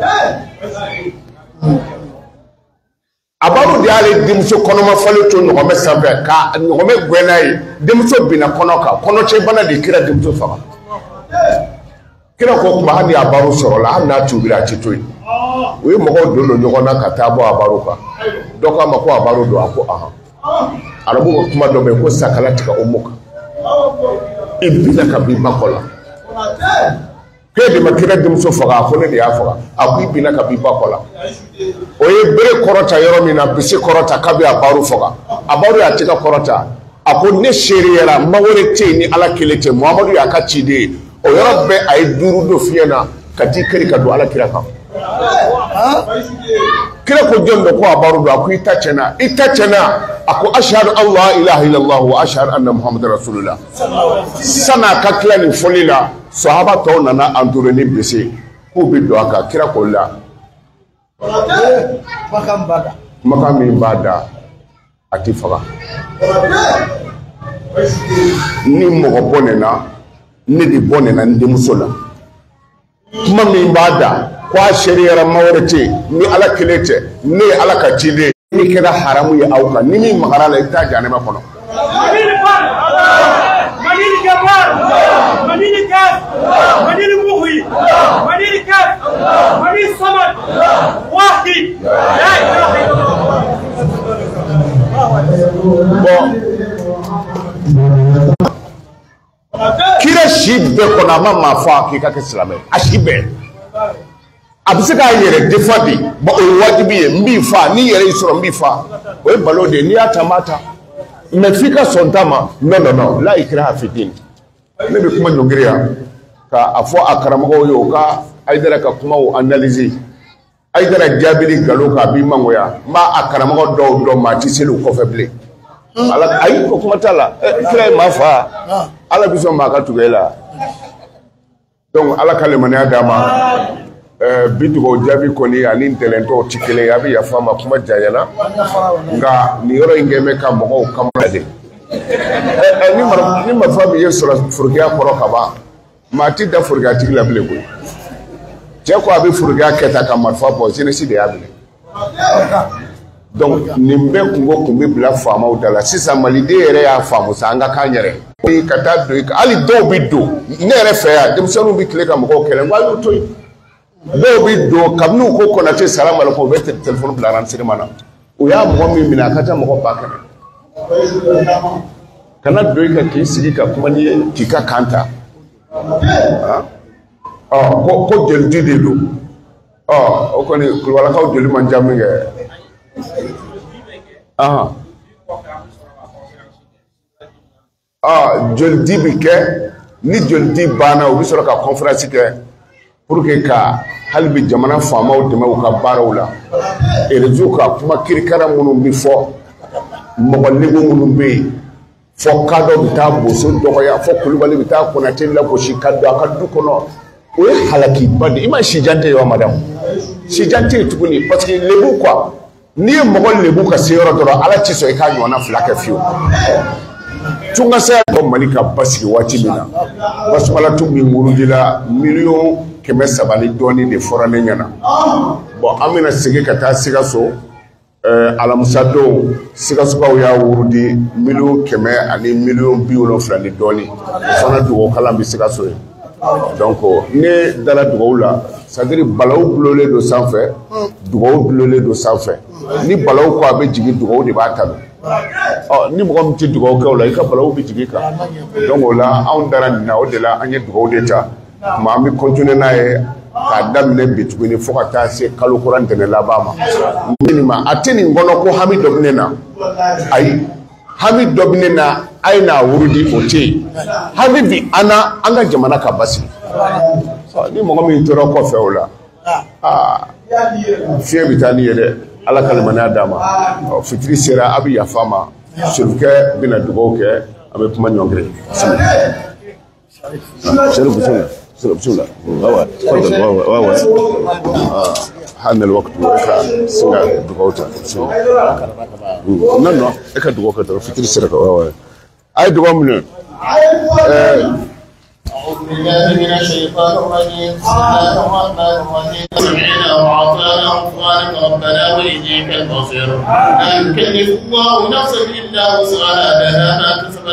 habaru de y'ale denmuso kɔnɔmafalen to ɲɔgɔnmɛ sanfɛ ka ɲɔgɔnmɛ gɛn n'a ye denmuso binna kɔnɔ kan kɔnɔcɛ bana de kira denmuso faga kira ko kuma hali habaru sɔrɔla hali n'a tubira a ti to yen o ye mɔgɔw don don ɲɔgɔn na ka taa bɔ habaru kan dɔ k'a ma ko habaru don a ko ahan arabu ka kuma dɔ bɛ yen ko sakala tigɛ o mɔ kan i binna ka b'i ba kɔ la ke de makira denmuso faga ko ne de y'a faga a ko i binna ka b'i ba kɔ la o ye bere kɔrɔta yɔrɔ min na bisi kɔrɔta k'a bɛ a baro faga a baro y'a tɛ ka kɔrɔta a ko ne seereyara mawere tɛ yen ni ala kelen tɛ muhamadu y'a ka ciden ye o yɔrɔ bɛɛ a ye duuru dɔ fiyɛ na ka t'i kari ka don ala kira kan kira ko jɔn dɔ ko a baro don a ko i ta tiɲɛna i ta tiɲɛna a ko ashhadu an la ilaha illallah wa ashhadu anna muhammadan rasulullah san'a ka tila nin fɔli la sahaba tɔw nana entouré ni bese k'u bɛ don a kan kira ko la kumakan min b'a da a ti faga ni mɔgɔ bɔ nin na ne de bɔ nin na n denmuso la kuma min b'a da ko a seriyara mawɛrɛ tɛ yen ni ala kelen tɛ ne ye ala ka ciden ni kɛra haramu ye aw kan ni min magara la i t'a janɛma kɔnɔ Manini Gabbar, Manini Kaf, Manini Muhi, Manini Kaf, Manini Samad, Wahid. Bon. Kira si bɛɛ kɔnɔ a ma maa fɔ k'i ka kɛ silamɛ a si bɛɛ a bɛ se k'a yɛrɛ defa de bon o ye wajibi ye n b'i fa n'i yɛrɛ y'i sɔrɔ n b'i fa o ye balo de ye n'i y'a ta n b'a ta mais f'i ka sɔn ta ma non non non là ikraha fi din ne bɛ kuma ɲɔngiri yan ka a fɔ a karamɔgɔw ye o ka Aidara ka kumaw analyser Aidara jaabili nkalon kan a b'i mangoya n b'a a karamɔgɔ dɔw dɔn maa ti seli o kɔfɛ bilen ala ayi o kuma t'a la kira ye maa fa ala bɛ sɔn maa ka tugu e la donc ala ka limaniya d'a ma bi dugawu jaabi kɔni ani ntɛnɛntɔw ti kelen ye a bɛ yafa ma kuma janyana nka nin yɔrɔ in kɛn bɛ ka mɔgɔw kamana de ni marifa min ye sɔrɔ forokiya kɔrɔ ka ban maa ti da forokiya tigi la bilen koyi cɛ ko a bɛ forokiya kɛ ta ka marifa bɔ jeunesse de y'a minɛ donc nin bɛɛ kungo kun bɛ bila faamaw da la sisan maliden yɛrɛ y'a faamu sa an ka kan yɛrɛ ka taa don hali dɔw bɛ don ne yɛrɛ fɛ yan denmisɛnninw bɛ tile ka mɔgɔw kɛlɛ n ko a y'o to yen dɔw bɛ don kabini u ko Konate salamu aleykum u bɛ telefɔni bila renseignement na o y'a mɔgɔ min minɛ a ka ca mɔgɔ ba kɛmɛ kana don i ka k'i sigi ka kuma ni k'i ka kan ta ɔ ko ko jolidi de don ɔ o kɔni kulubalakaw joli man ca min kɛ jolidi bi kɛ ni jolidi banna u bɛ sɔrɔ ka conférence kɛ pour que ka hali bi jamana faamaw dɛmɛ u ka baaraw la réseau ka kuma kirikara minnu bi fɔ mɔgɔ negu minnu bɛ yen fɔ kadɔ bɛ taa boso dɔgɔya fɔ kulubali bɛ taa Konate lagosi ka don a ka du kɔnɔ o ye halakiba de i ma sijan tɛ ye wa madame sijan tɛ yen tuguni parce que lebu quoi n'i ye mɔgɔ lebu ka se yɔrɔ dɔrɔn ala ti sɔn i k'a ɲɔgɔnna fila kɛ fiyewu tunga saya bɔ Mali ka basigi waati min na Basumalatu min wurudila miliyɔn kɛmɛ saba ni dɔɔnin de fɔra ne ɲɛna bon an bɛna segin ka taa Sikaso alamisa don Sikasokaw y'a wurudi miliyɔn kɛmɛ ani miliyɔn bi wolonfila ni dɔɔnin o fana dugawu kalan bɛ Sikaso ye donc ne dara dugawu la c'est à dire balawu dulolen don sanfɛ dugawu dulolen don sanfɛ ni balawu ko a bɛ jigin dugawu de b'a ta don ɔ ni mɔgɔ min tɛ dugawu kɛ o la i ka balawu bɛ jigin kan donc o la anw dara nin na o de la an ye dugawu de ta ma an bɛ continuer n'a ye k'a daminɛ bi tuguni fo ka taa se kalo kura ntɛnɛn laban ma nin ma a tɛ nin kɔnɔ ko hami dɔ bɛ ne na ayi hami dɔ bɛ ne na a ye n'a wurudi o tɛ yen hami bi an na an ka jamana ka basigi ni mɔgɔ min tora kɔfɛ o la aa fiɲɛ bɛ taa ni ye dɛ ala ka limaniya d'a ma fitiri sera a bɛ yafa ma surukɛ bɛna dugawu kɛ a bɛ kuma ɲɔngiri شنو بسوي؟ شنو بسوي؟ واوا تفضل واوا واوا حان الوقت وإكا سنة دقوتا نو نو إكا دقوتا في تلك السنة واوا أي دقوة منه أعوذ بالله من الشيطان الرجيم بسم الله الرحمن الرحيم سمعنا وأطعنا غفرانك ربنا وإليك المصير لا يكلف الله نفسا إلا وسعها لها ما كسبت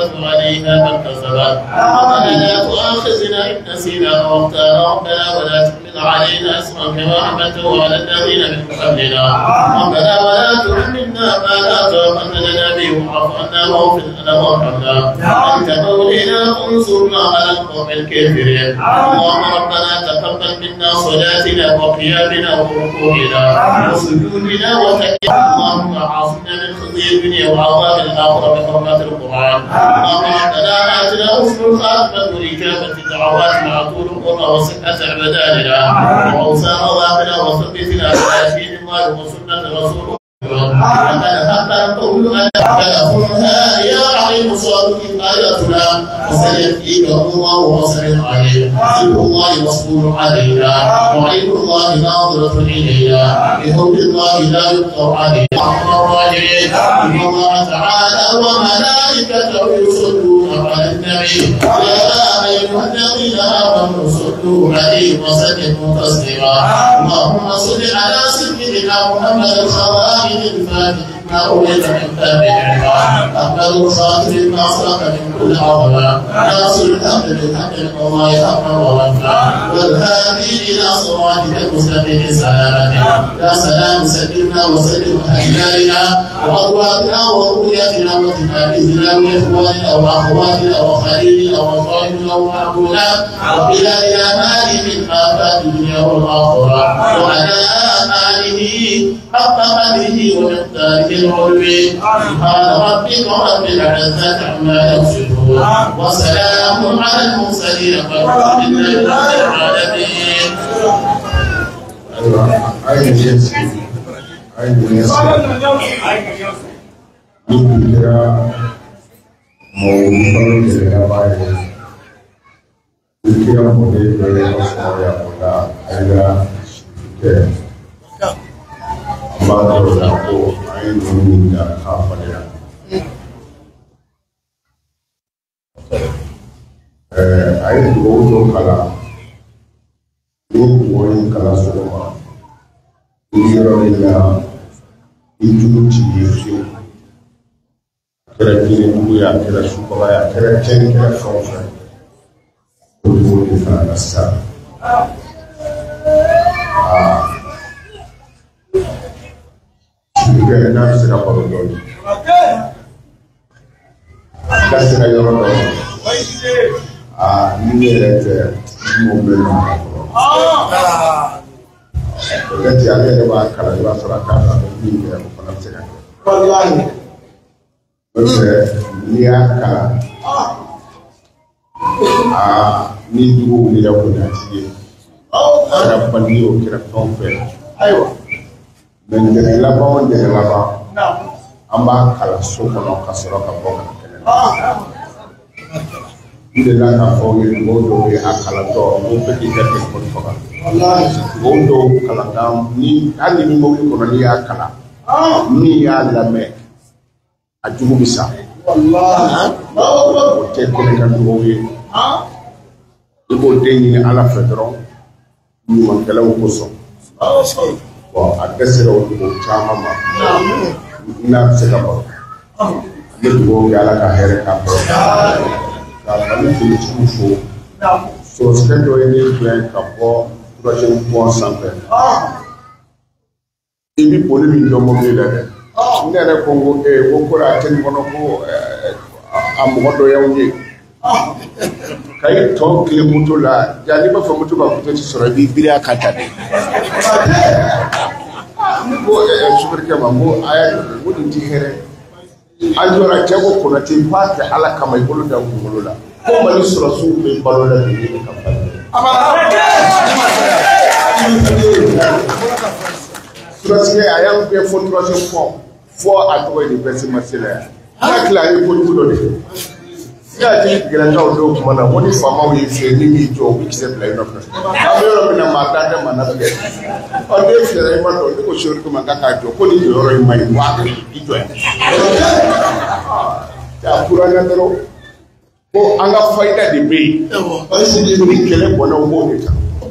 المؤاخذة عليها ما اكتسبت ربنا لا تؤاخذنا إن نسينا أو أخطأنا ربنا ولا تحمل علينا إصرا كما حملته على الذين من قبلنا ربنا ولا تحملنا ما لا طاقة لنا به واعف عنا واغفر لنا وارحمنا أنت مولانا فانصرنا على القوم الكافرين اللهم ربنا تقبل منا صلاتنا وقيامنا وركوعنا وسجودنا وتحياتنا اللهم عاصمنا من خزي الدنيا وعذاب الآخرة بحرمة القرآن اللهم ربنا آتنا حسن الخاتمة وإجابة الدعوات مع طول القرى وصحة عباداتنا وأوسع رضاقنا وثبتنا على دين الله وسنة رسوله وقد حق قول أن تدخلها يا عليم صادق آياتنا وسيكفيك الله وصل عليه ذكر الله مصبور علينا وعين الله ناظرة إلينا بحب الله لا يقدر علينا الرحمن الرحيم إن الله تعالى وملائكته يصلون على النبي يا أيها الذين آمنوا صلوا عليه وسلموا تسليما اللهم صل على سيدنا محمد الخواتم الفاتح ما أولد من باب العلم أحمد الخاتم المصرف من كل عظمة ناصر الحق بالحق والله حقا ورفعا والهادي إلى صراطك المستقيم سلامة يا سلام سلمنا وسلم أجلالنا وأرواحنا وذرياتنا وتلاميذنا وإخواننا وأخواتنا وخليلنا وصاحبنا ومعبودنا وبلادنا هذه من آفات الدنيا والآخرة وعلى آله حق قدره ومقداره العلوي سبحان ربك رب العزة عما يصفون وسلام على المرسلين والحمد لله رب العالمين. Ayi dugawu dɔ kalan ni dugawu in kalan sɔgɔma i yɔrɔ min na i jugu ti ye fiyewu a kɛra diinɛjugu ye a kɛra subaga ye a kɛra cɛnni kɛra fɛn o fɛn o dugawu de fana na sisan aa sugubɛ n'a bɛ se ka baro dɔɔnin a da sera yɔrɔ dɔ ma. Ah, ni yɛrɛ tɛ mɔgɔ bɛ na kɔrɔ. Peut-être ale yɛrɛ b'a kalan i b'a sɔrɔ a t'a dɔn a bɛ min kɛ o fana bɛ se ka kɛ. N'o tɛ n'i y'a kalan aa ni dugu wulila ko n'a tigi ye a kɛra bandi ye o kɛra fɛn o fɛn ayiwa mɛ ntɛnɛ laban o ntɛnɛ laban an b'a kalan so kɔnɔ ka sɔrɔ ka bɔ ka kɛnɛ na. Il est là à fond, il est à Calator, on peut dire que c'est pour toi. Bondo, Calatam, ni animaux qu'on y a Cala, ni à la mer, à Djoubissa. Voilà, peut-être qu'on a trouvé. Il faut tenir à la fédération, nous manquons au poisson. Bon, à Tessera, au Chamama, n'a pas de le beau gars à la Herre Kali politiku fo sɔrɔsikɛ dɔ ye ne filɛ ka bɔ troisième point sanfɛ i bi boli min dɔn mobili la dɛ ne yɛrɛ ko n ko ee ko kɔrɔ a tɛ nin kɔnɔ ko a mɔgɔ dɔ y'anw ye ka i tɔ kile moto la ja n'i b'a fɔ moto ka moto ti sɔrɔ i b'i biri a kan ta de ne ko sofɛrikɛ ma n ko a y'a dɔn ko nin ti hɛrɛ an jɔra cɛ ko Konate b'a kɛ ala kama i bolo da kunkolo la ko Mali sɔrɔsiw bɛ balo la bi ne ka balo sɔrɔsikɛ a y'an bɛɛ fɔ troisième point fɔ a tɔgɔ ye de bɛsi marché la yan n'a tila a ye kojugu dɔ de kɛ i y'a jigi tigɛlɛnkaw dɔw kuma na ko ni faamaw y'i fiyɛ ni m'i jɔ u bɛ kisɛ bila i nɔfɛ an bɛ yɔrɔ min na maa t'an tɛ maa na tigɛ ɔ n'e fiyɛra i ma dɔn ne ko sori ko ma k'a k'a jɔ ko nin jɔyɔrɔ in ma ɲi wa i jɔ yan a kurana dɔrɔn ko an ka fayida de bɛ yen ni kɛlɛ bɔnna o b'o de kan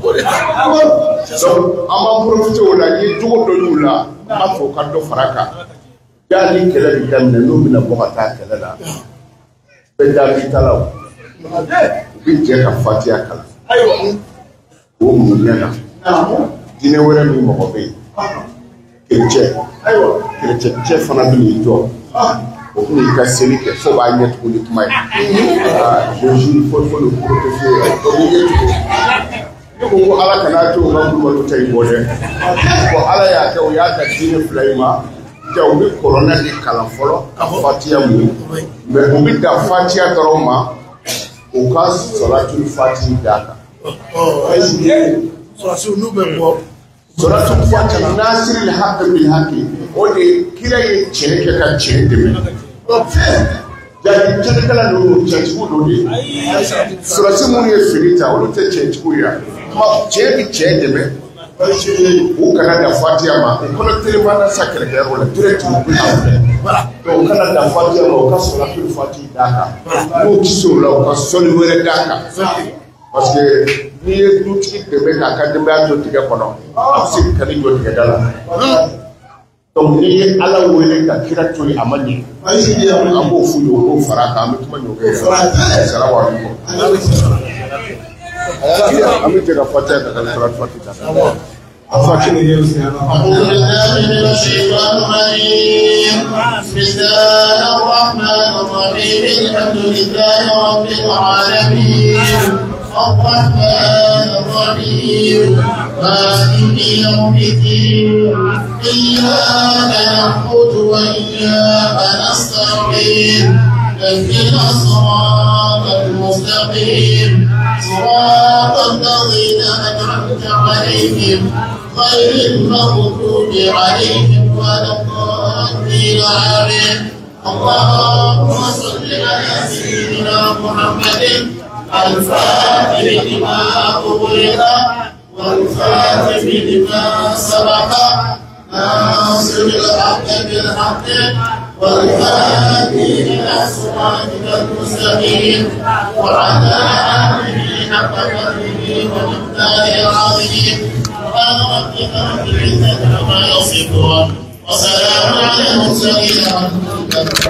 donc an b'an profité o la ni jogo dɔ y'u la an b'a fɔ ka dɔ fara a kan jaa ni kɛlɛ bɛ daminɛ n'u bɛna bɔ ka taa kɛlɛ la bɛɛ dabi ta la o u bɛ jɛ ka fatiya kalan o mun ɲɛ na diinɛ wɛrɛ min mɔgɔ bɛ yen kerecɛn kerecɛn cɛ fana bɛ n'i jɔ o kun y'i ka seli kɛ fo b'a ɲɛ tugu ni kuma ye aa jozi fo fo le protege o b'i ye tugu ne ko ko ala kana to o ka kulubaliw ta i bɔ dɛ ko ala y'a kɛ o y'a da diinɛ fila in ma ja u bɛ kɔlɔnna de kalan fɔlɔ ka fatiya mun ye mɛ u bɛ da fatiya dɔrɔn ma u ka sɔrɔtuli fati d'a kan. sɔrɔsiw n'u bɛ bɔ. sɔrɔtuli fati nasiri hakɛ bil hakɛ o de kira ye tiɲɛ kɛ ka tiɲɛ dɛmɛ. jadi cɛnikɛla ninnu cɛntigiw dɔ de ye sɔrɔsi minnu ye fini ta olu tɛ cɛntigiw ye cɛ bɛ cɛ dɛmɛ u kana da fatiya ma u kɔnɔ telefɔni na sa kɛlɛkɛyɔrɔ la direct u bɛ na filɛ u kana da fatiya ma u ka sɔrɔtuli fati d'a kan n'u tɛ se o la u ka sɔli wɛrɛ d'a kan parce que n'i ye dutigi dɛmɛ k'a ka denbaya to tigɛ kɔnɔ a bɛ se ka n'i jɔ tigɛda la. donc n'i ye ala wele ka kira to yen a ma ɲɛ an b'o f'u ye o b'o fara a kan an bɛ kuma ɲɔgɔn ye sara wa an bɛ jɛ ka fatiya ta ka sɔrɔ fati ta أعوذ بالله من الشيطان الرجيم بسم الله الرحمن الرحيم الحمد لله رب العالمين الرحمن الرحيم مالك يوم الدين إياك نعبد وإياك نستعين اهدنا الصراط المستقيم صراط الذين أنعمت عليهم غير المغضوب عليهم ولا الضالين آمين. اللهم صل على سيدنا محمد الفاتح لما أغلق والخاتم لما سبق ناصر الحق بالحق والهادي إلى صراطك المستقيم وعلى آله حق قدره ومقداره العظيم سبحان ربك رب العزة عما يصفون وسلام على المرسلين والحمد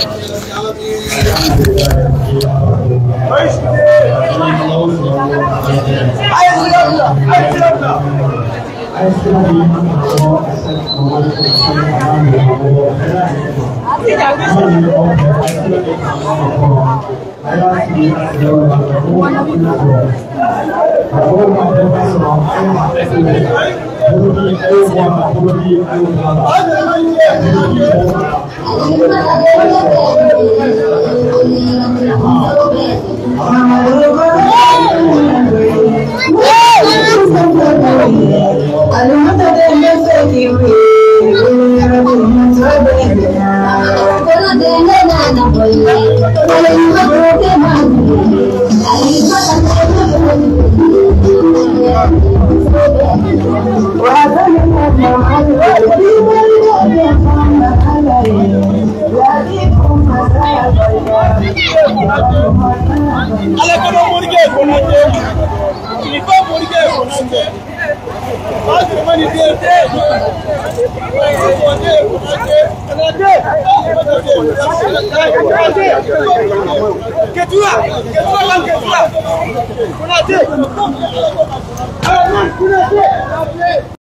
Que tu as, que tu as, que tu as,